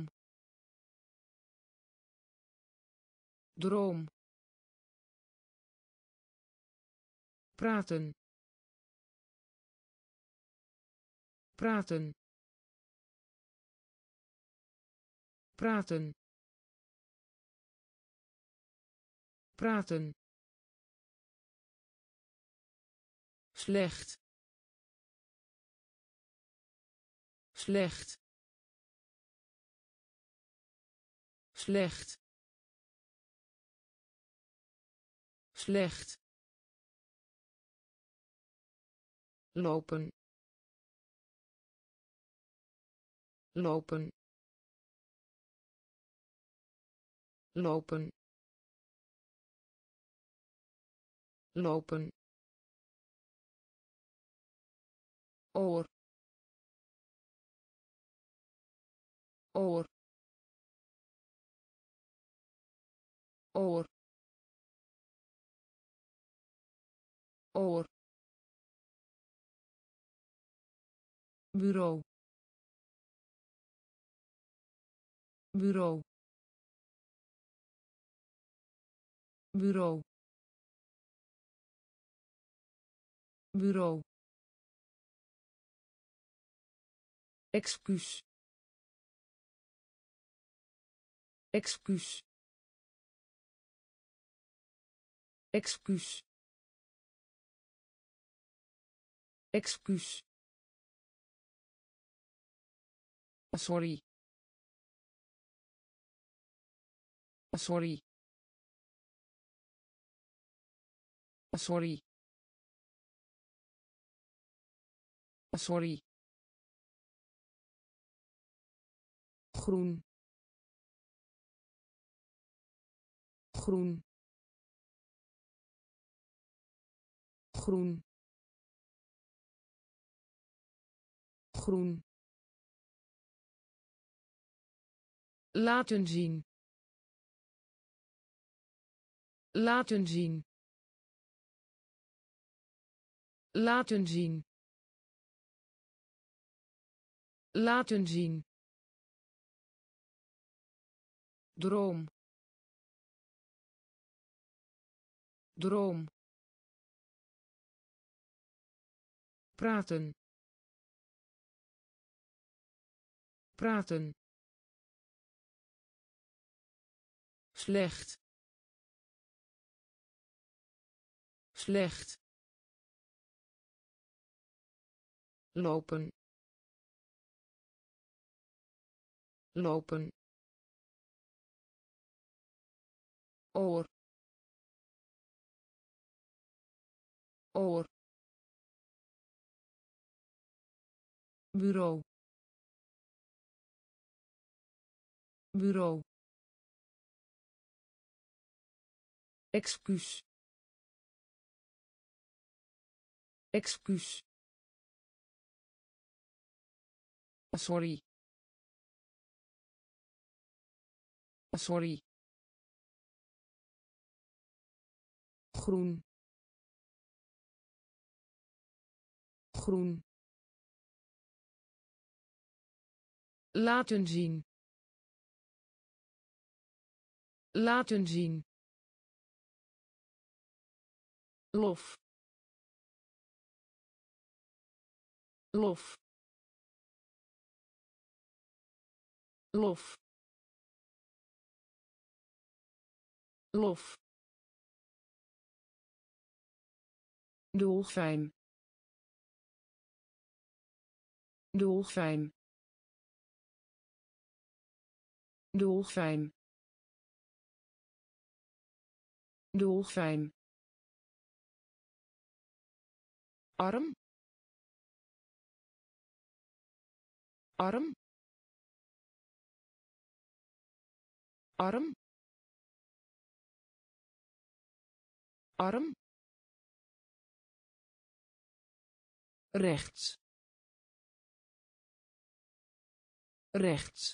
droom praten praten praten praten slecht slecht slecht slecht lopen lopen lopen lopen, oor, oor, oor, oor, bureau, bureau, bureau, bureau, excuus, excuus, excuus, excuus, sorry, sorry, sorry, sorry, groen, groen, groen, groen, laten zien, laten zien, laten zien, laten zien, droom, droom, praten, praten, slecht, slecht, lopen, lopen, oor, oor, bureau, bureau, excuus, excuus, sorry, sorry, groen, groen, laten zien, laten zien, lof, lof, lof, lof, dolfijn, dolfijn, dolfijn, dolfijn, arm, arm, arm, arm, rechts, rechts,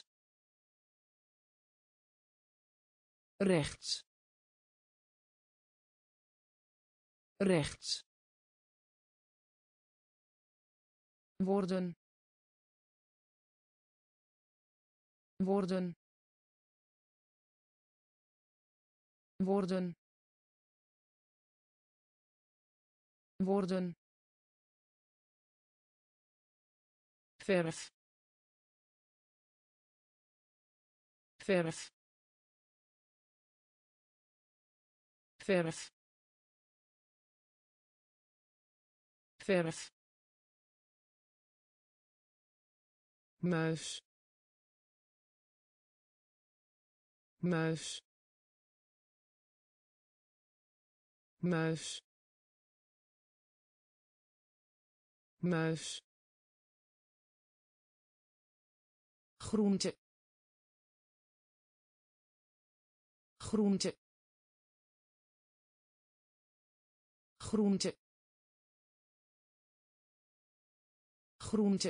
rechts, rechts, worden, worden, worden, worden, verf, verf, verf, verf, muis, muis, muis, muis, groente, groente, groente groente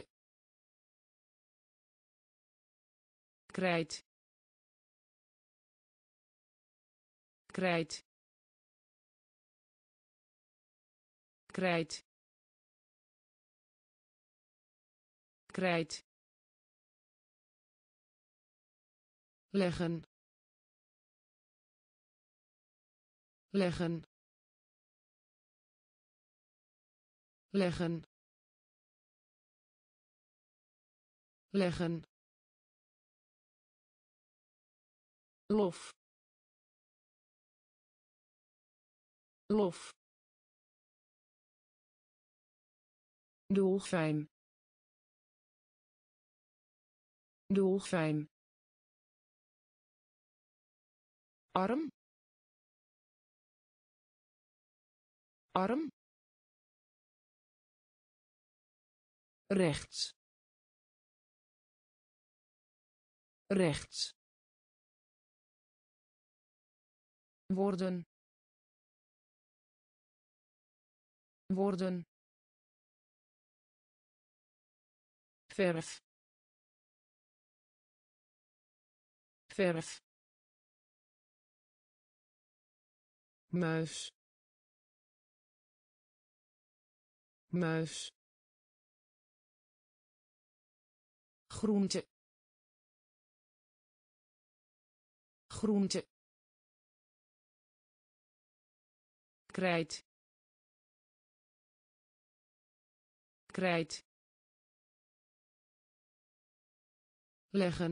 krijt krijt krijt krijt leggen leggen leggen leggen lof lof dolfijn dolfijn arm arm rechts rechts worden worden verf verf muis muis groente groente krijt krijt leggen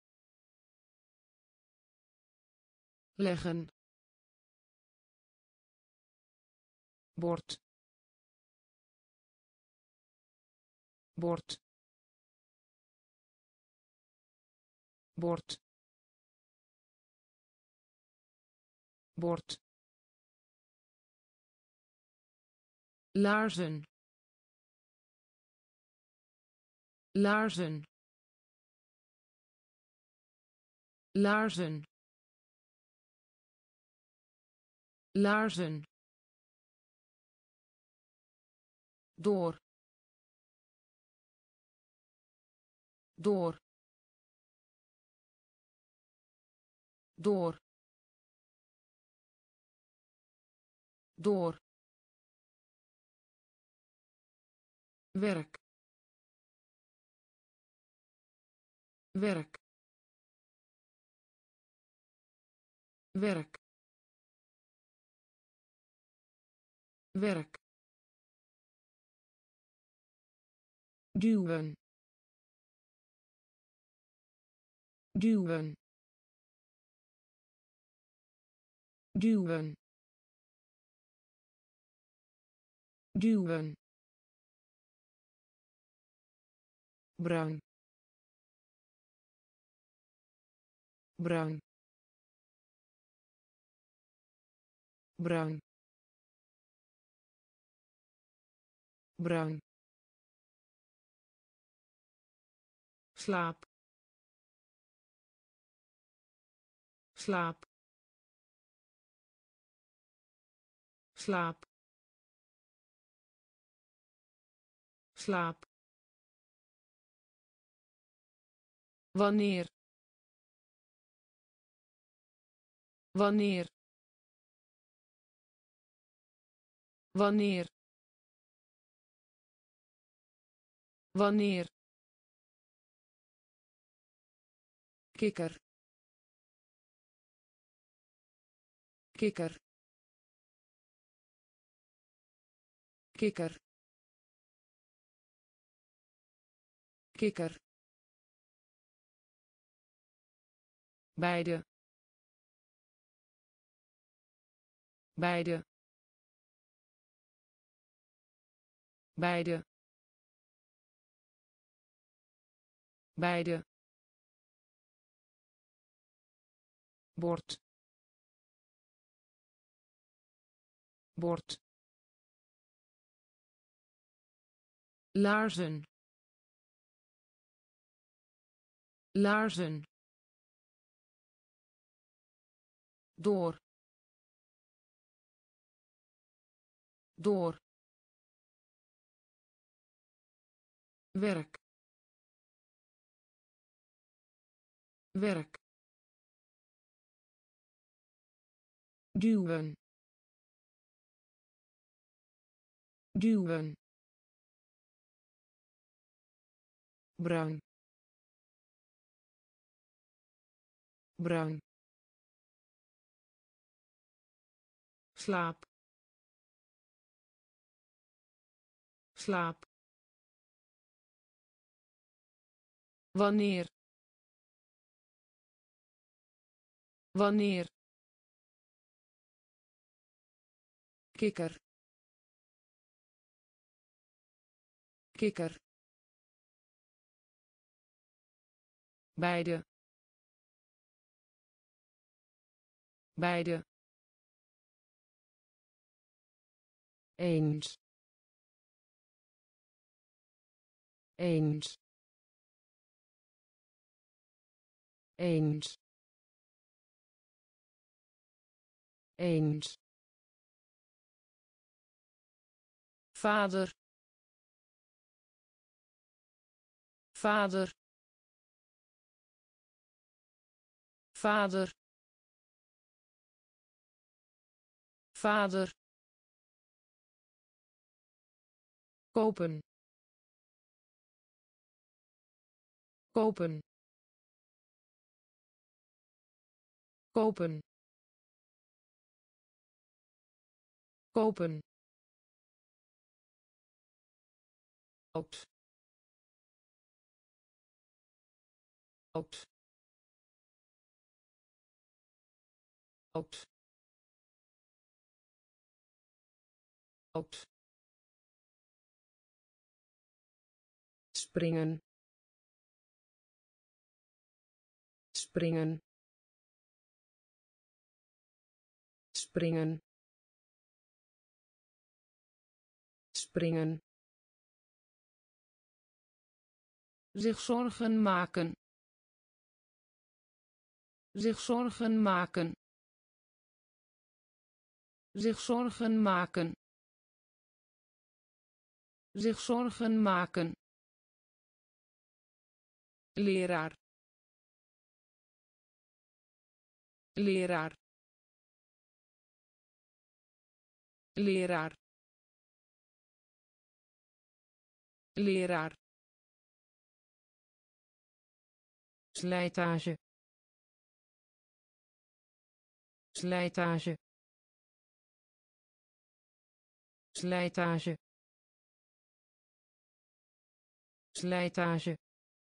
leggen bord bord bord bord laarzen laarzen laarzen laarzen door door door door werk werk werk werk duwen duwen duwen duwen bruin bruin bruin bruin slaap slaap slaap slaap wanneer wanneer wanneer wanneer kikker kikker kikker kikker beide beide beide beide bord bord laarzen laarzen door door werk werk duwen duwen bruin bruin slaap slaap wanneer wanneer kikker kikker beide beide eens eens eens eens vader vader vader vader kopen kopen kopen kopen oud oud oud oud springen springen springen springen zich zorgen maken zich zorgen maken zich zorgen maken zich zorgen maken leraar leraar leraar leraar slijtage slijtage slijtage slijtage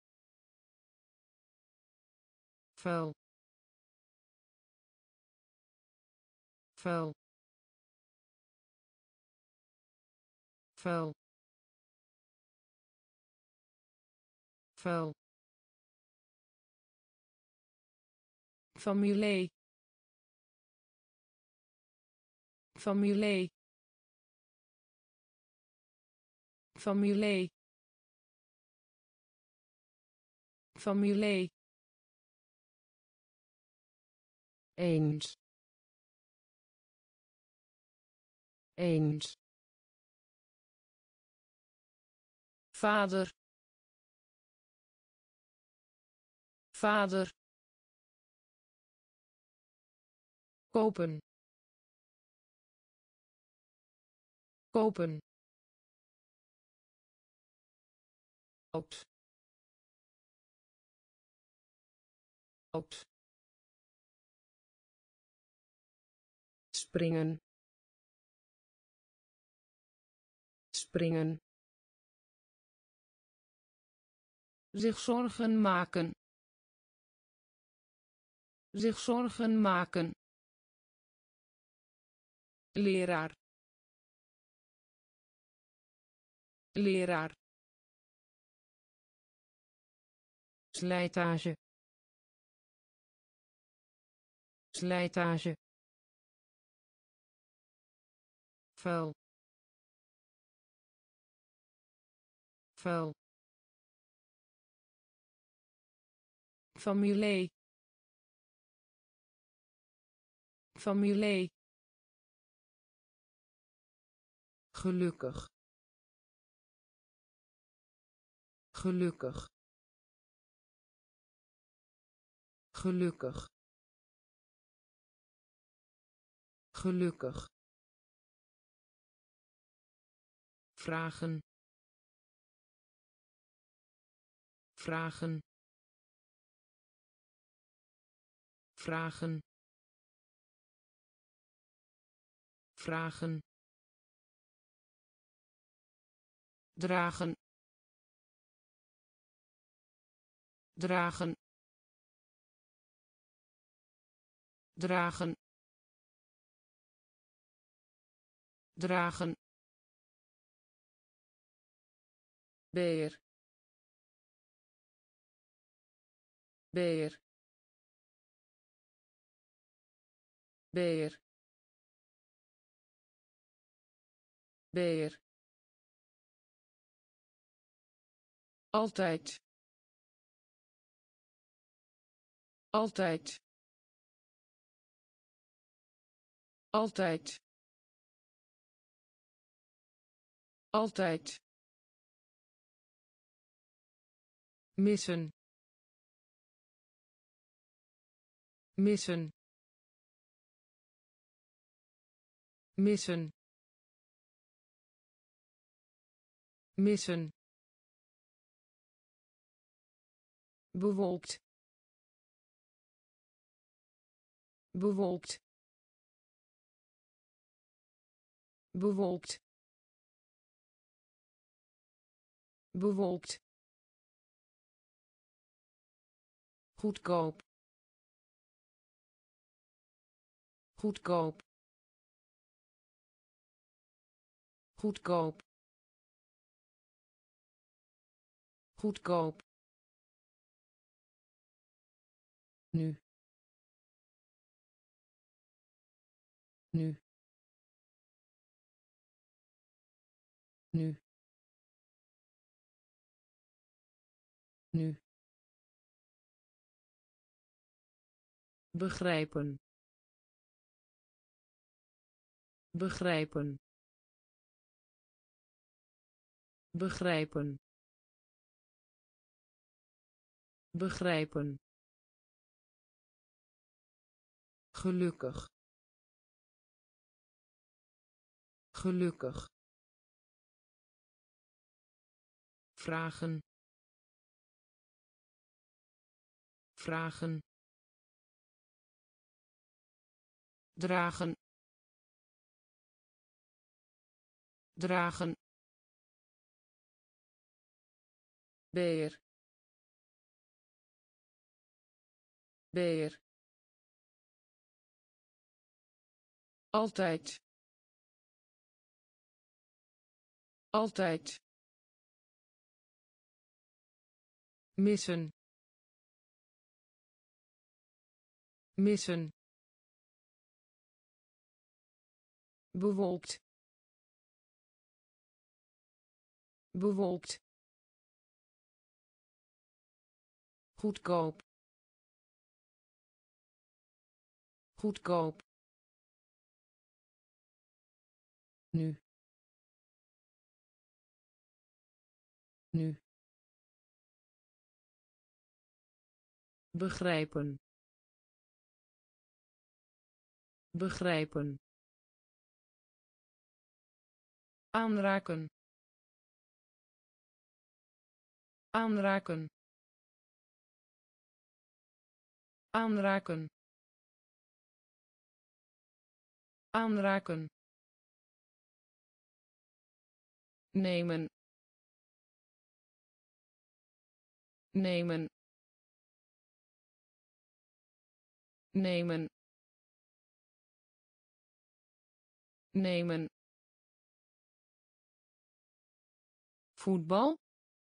vuil vuil vuil vuil familie familie familie familie eens eens vader vader kopen kopen oud oud springen springen zich zorgen maken zich zorgen maken leraar leraar slijtage slijtage vuil vuil familie familie gelukkig gelukkig gelukkig gelukkig vragen vragen vragen vragen dragen dragen dragen dragen beer beer beer beer altijd altijd altijd altijd missen missen missen missen bewolkt bewolkt bewolkt bewolkt goedkoop goedkoop goedkoop goedkoop nu nu nu nu begrijpen begrijpen begrijpen begrijpen gelukkig gelukkig vragen vragen dragen dragen beer beer altijd altijd missen missen bewolkt bewolkt goedkoop goedkoop nu nu begrijpen begrijpen aanraken aanraken aanraken aanraken nemen nemen nemen nemen voetbal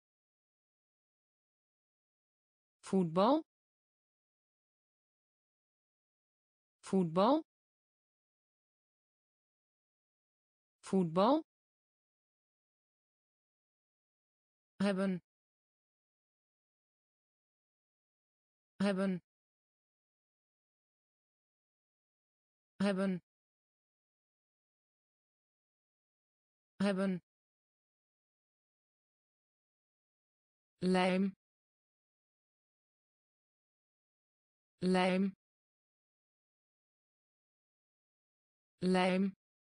voetbal voetbal voetbal hebben hebben hebben hebben, lijm, lijm, lijm,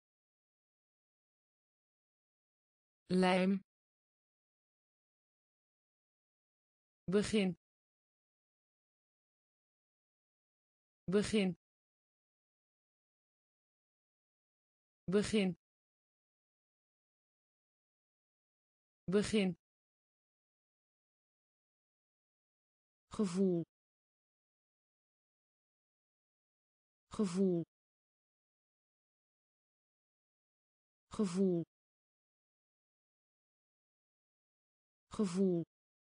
lijm, begin, begin, begin, begin, gevoel, gevoel, gevoel, gevoel,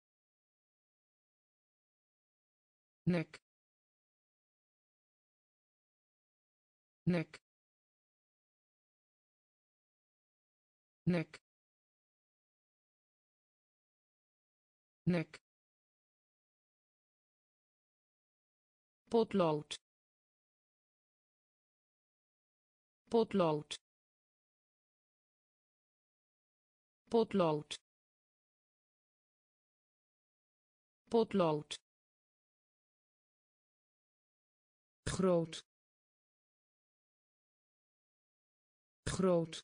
nek, nek, nek, nek, potlood, potlood, potlood, potlood, groot, groot,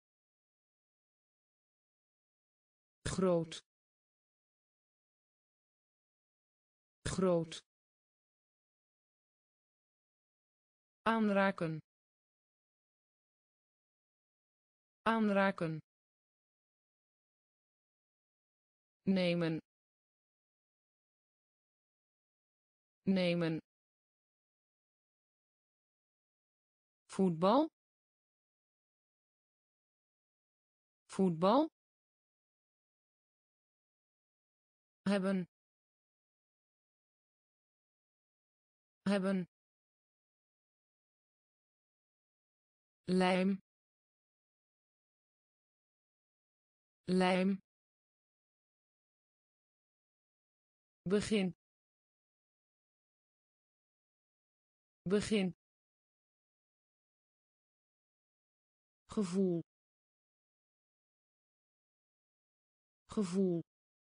groot, groot, aanraken, aanraken, nemen, nemen, voetbal, voetbal, hebben, hebben, lijm, lijm, begin, begin, gevoel, gevoel,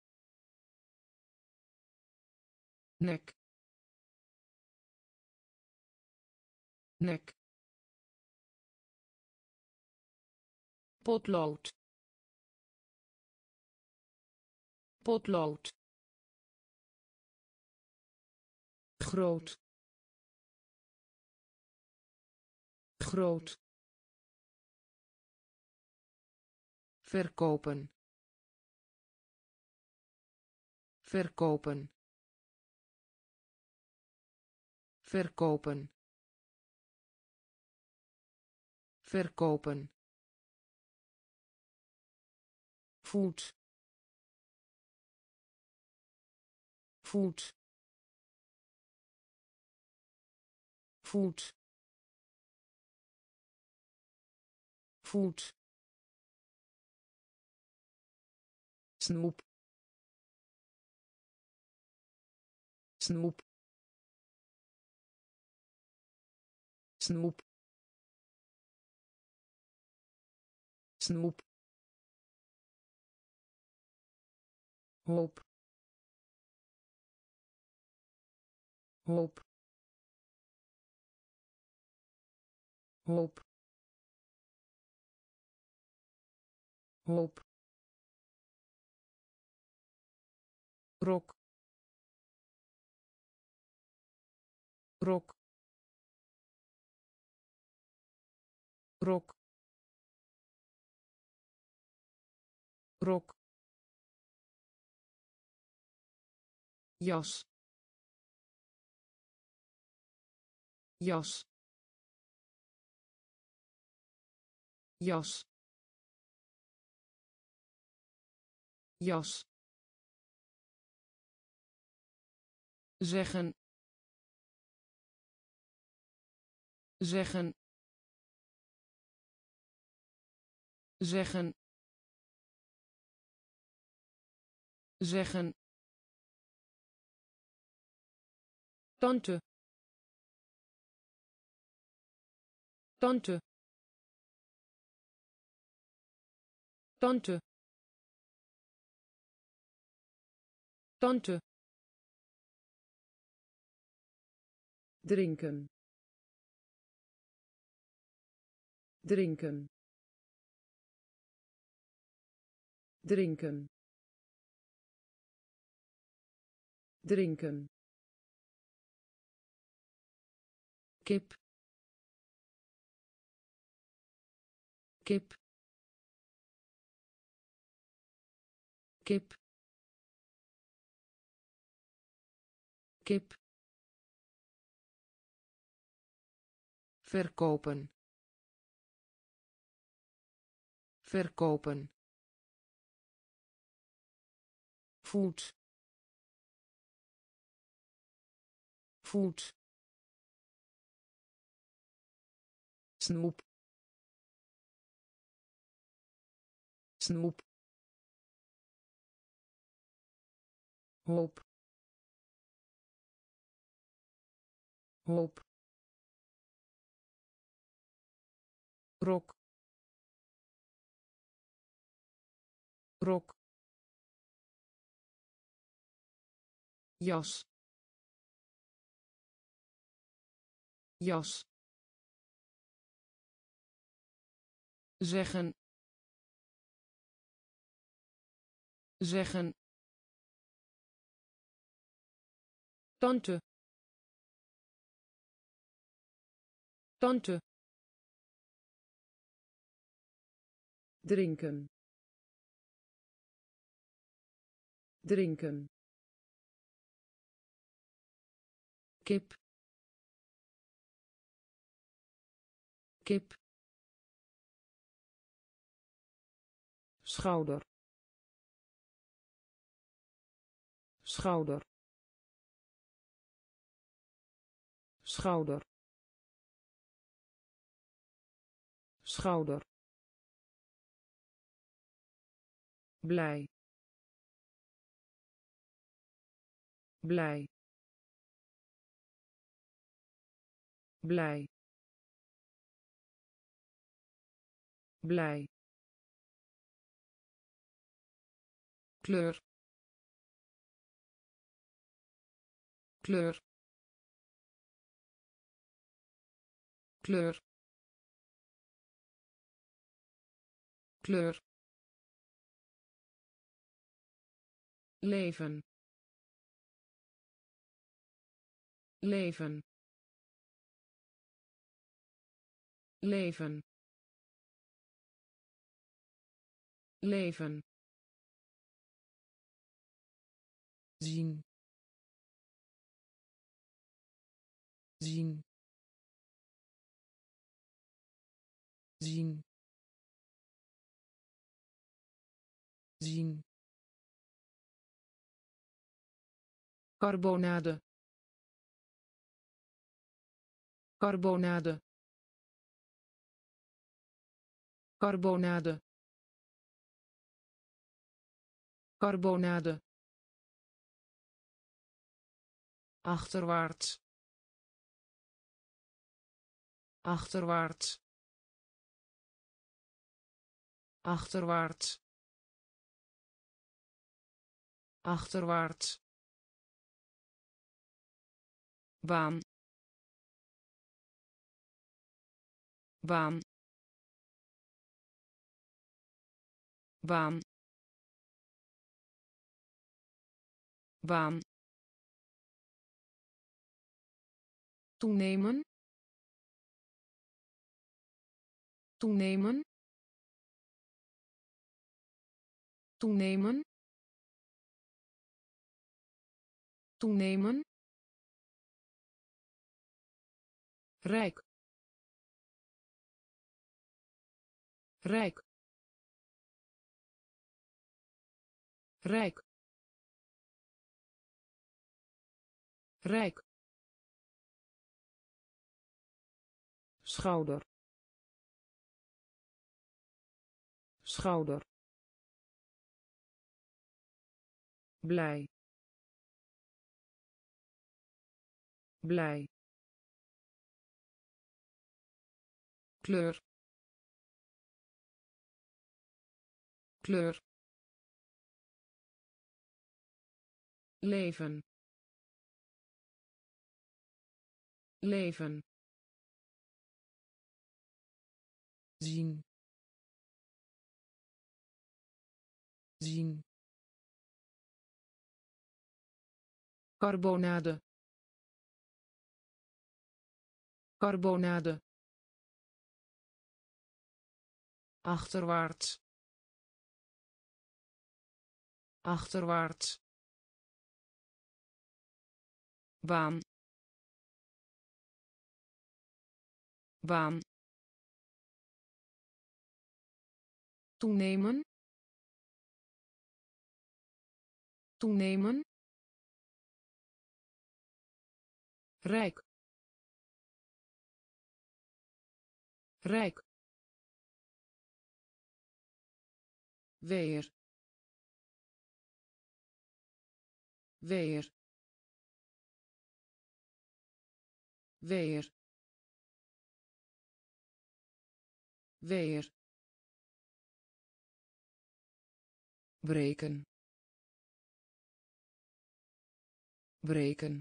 nek, nek, potlood, potlood, groot, groot, verkopen, verkopen, verkopen, verkopen, voet, voet, voet, voet, snoep, snoep, snoep, snoep, hoop, hoop, hoop, hoop, rok, rok, rok, rok, jas, jas, jas, jas, zeggen, zeggen, zeggen, zeggen, tante, tante, tante tante drinken drinken drinken drinken kip kip kip kip verkopen verkopen voet voet snoep snoep hoop hoop rok rok jas jas zeggen zeggen tante tante drinken drinken kip kip schouder schouder schouder schouder blij blij blij blij kleur kleur kleur kleur leven leven leven leven zien zien zien zien carbonade carbonade carbonade carbonade achterwaarts achterwaarts achterwaarts achterwaarts baan baan baan baan toenemen toenemen toenemen toenemen rijk rijk rijk rijk schouder schouder blij blij kleur kleur leven leven zien zien carbonade carbonade achterwaarts achterwaarts baan baan toenemen toenemen rijk rijk weer weer weer weer breken breken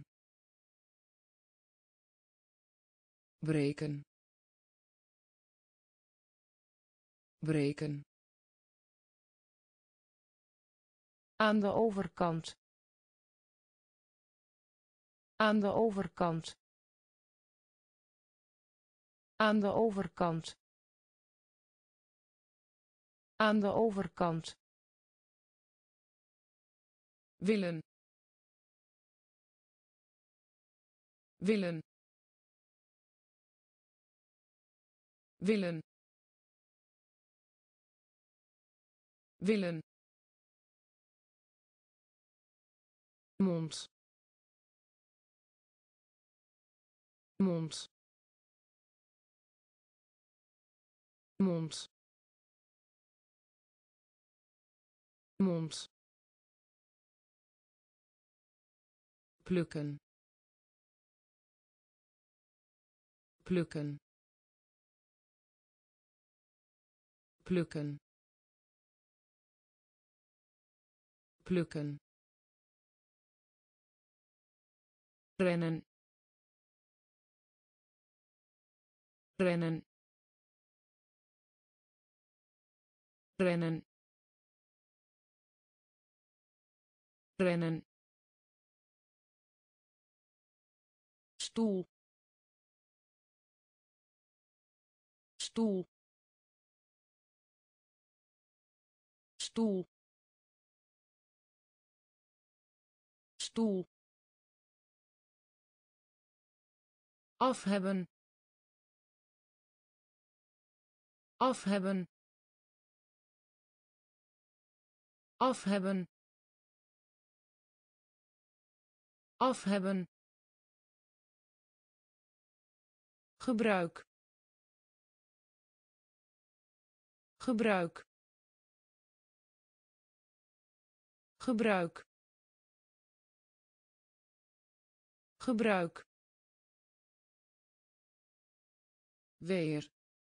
breken breken aan de overkant aan de overkant aan de overkant aan de overkant willen willen willen willen mond mond mond mond plukken plukken plukken plukken rennen rennen rennen rennen stoel stoel stoel stoel af hebben af hebben af hebben af hebben gebruik gebruik gebruik gebruik weer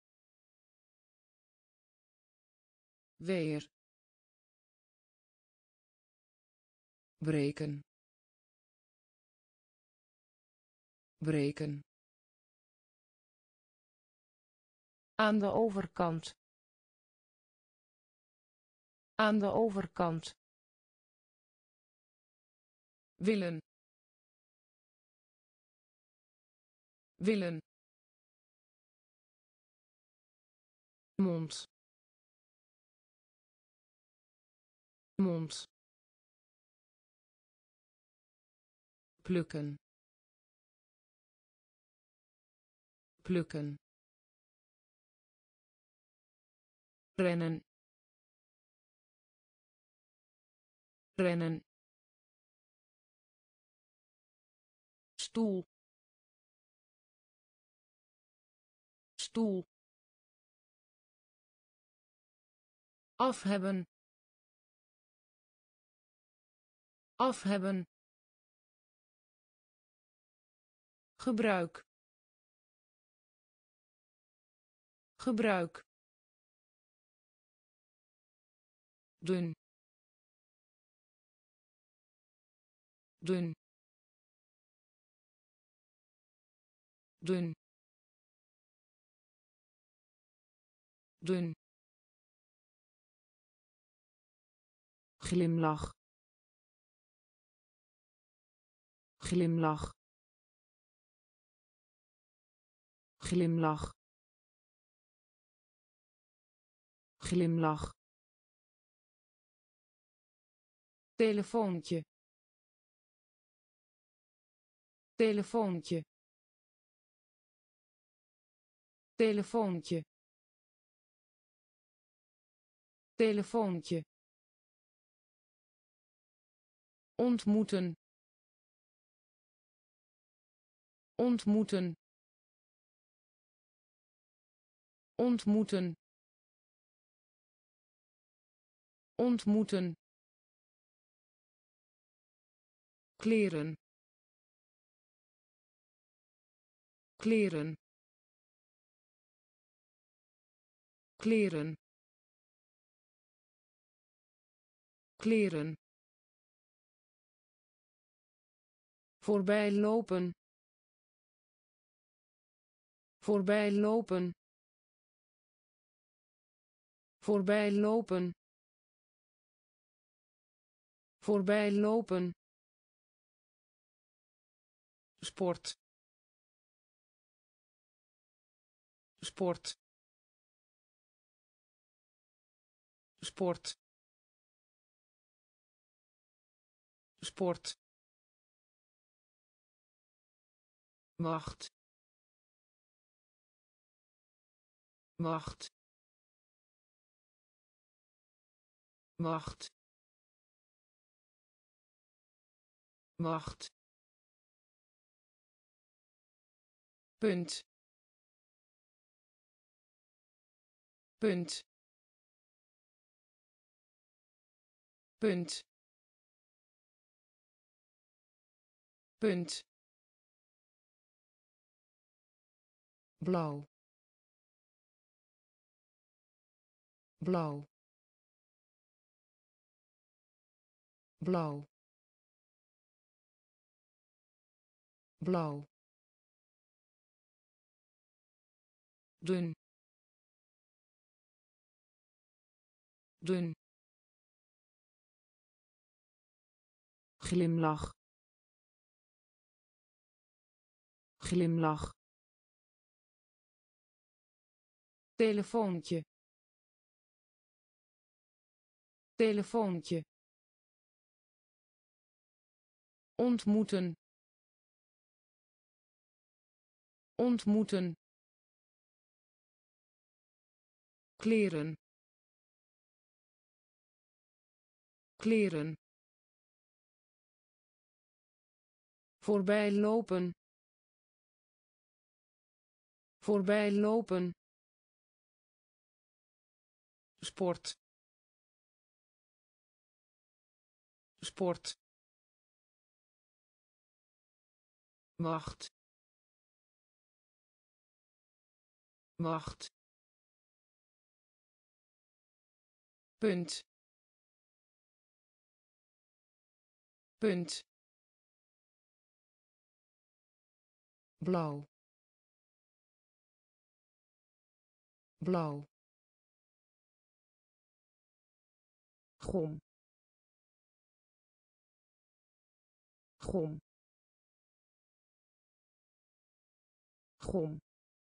weer breken breken aan de overkant aan de overkant willen willen mond mond plukken plukken rennen rennen stoel stoel af hebben af hebben gebruik gebruik dun dun dun dun glimlach glimlach glimlach glimlach telefoontje telefoontje telefoontje telefoontje ontmoeten ontmoeten ontmoeten ontmoeten kleren kleren kleren kleren voorbij lopen voorbij lopen voorbij lopen voorbij lopen sport sport sport sport wacht wacht wacht wacht punt punt punt punt blauw blauw blauw blauw dun dun glimlach glimlach telefoontje telefoontje ontmoeten ontmoeten kleren kleren voorbij lopen voorbij lopen sport sport wacht wacht punt punt blauw blauw gom gom gom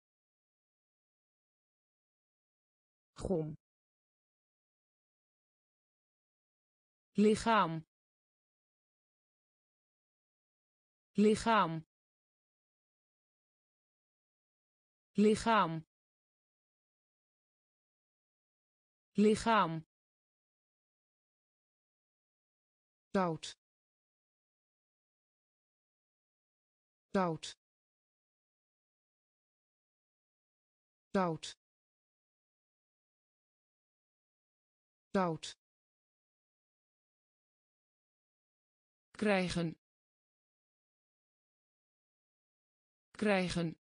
gom lichaam lichaam lichaam lichaam zout zout zout zout krijgen krijgen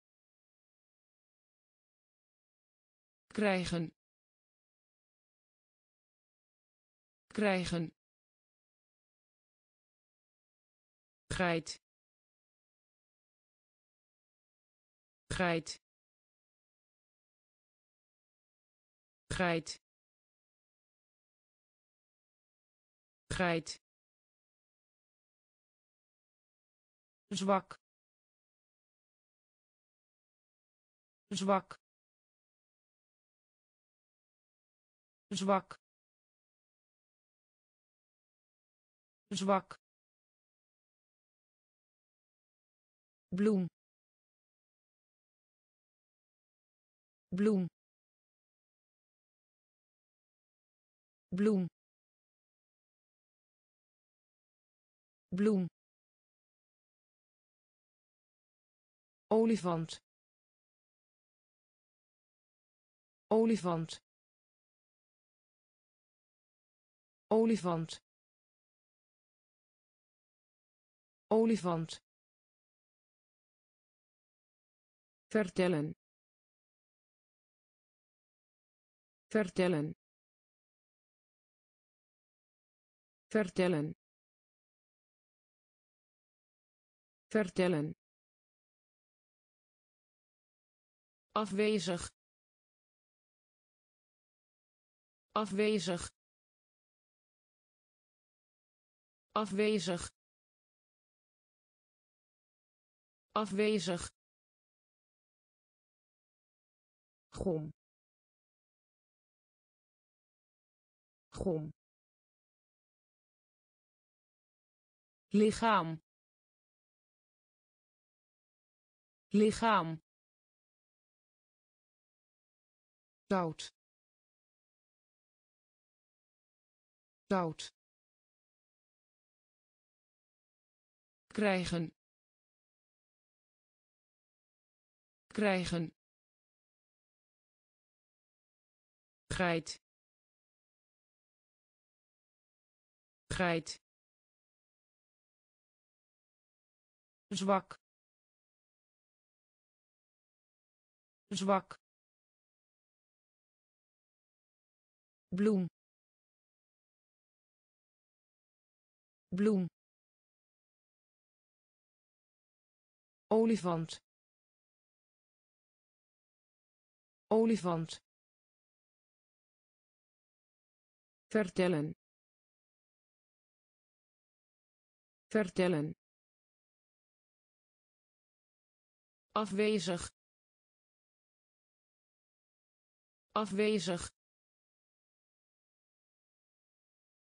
krijgen krijgen, geit, geit, geit, geit, zwak, zwak, zwak, zwak, bloem, bloem, bloem, bloem, olifant, olifant, olifant, olifant, vertellen, vertellen, vertellen, vertellen, afwezig, afwezig, afwezig, afwezig, gom, gom, lichaam, lichaam, zout, zout, krijgen, krijgen, geit, geit, zwak, zwak, bloem, bloem, olifant, olifant, vertellen, vertellen, afwezig, afwezig,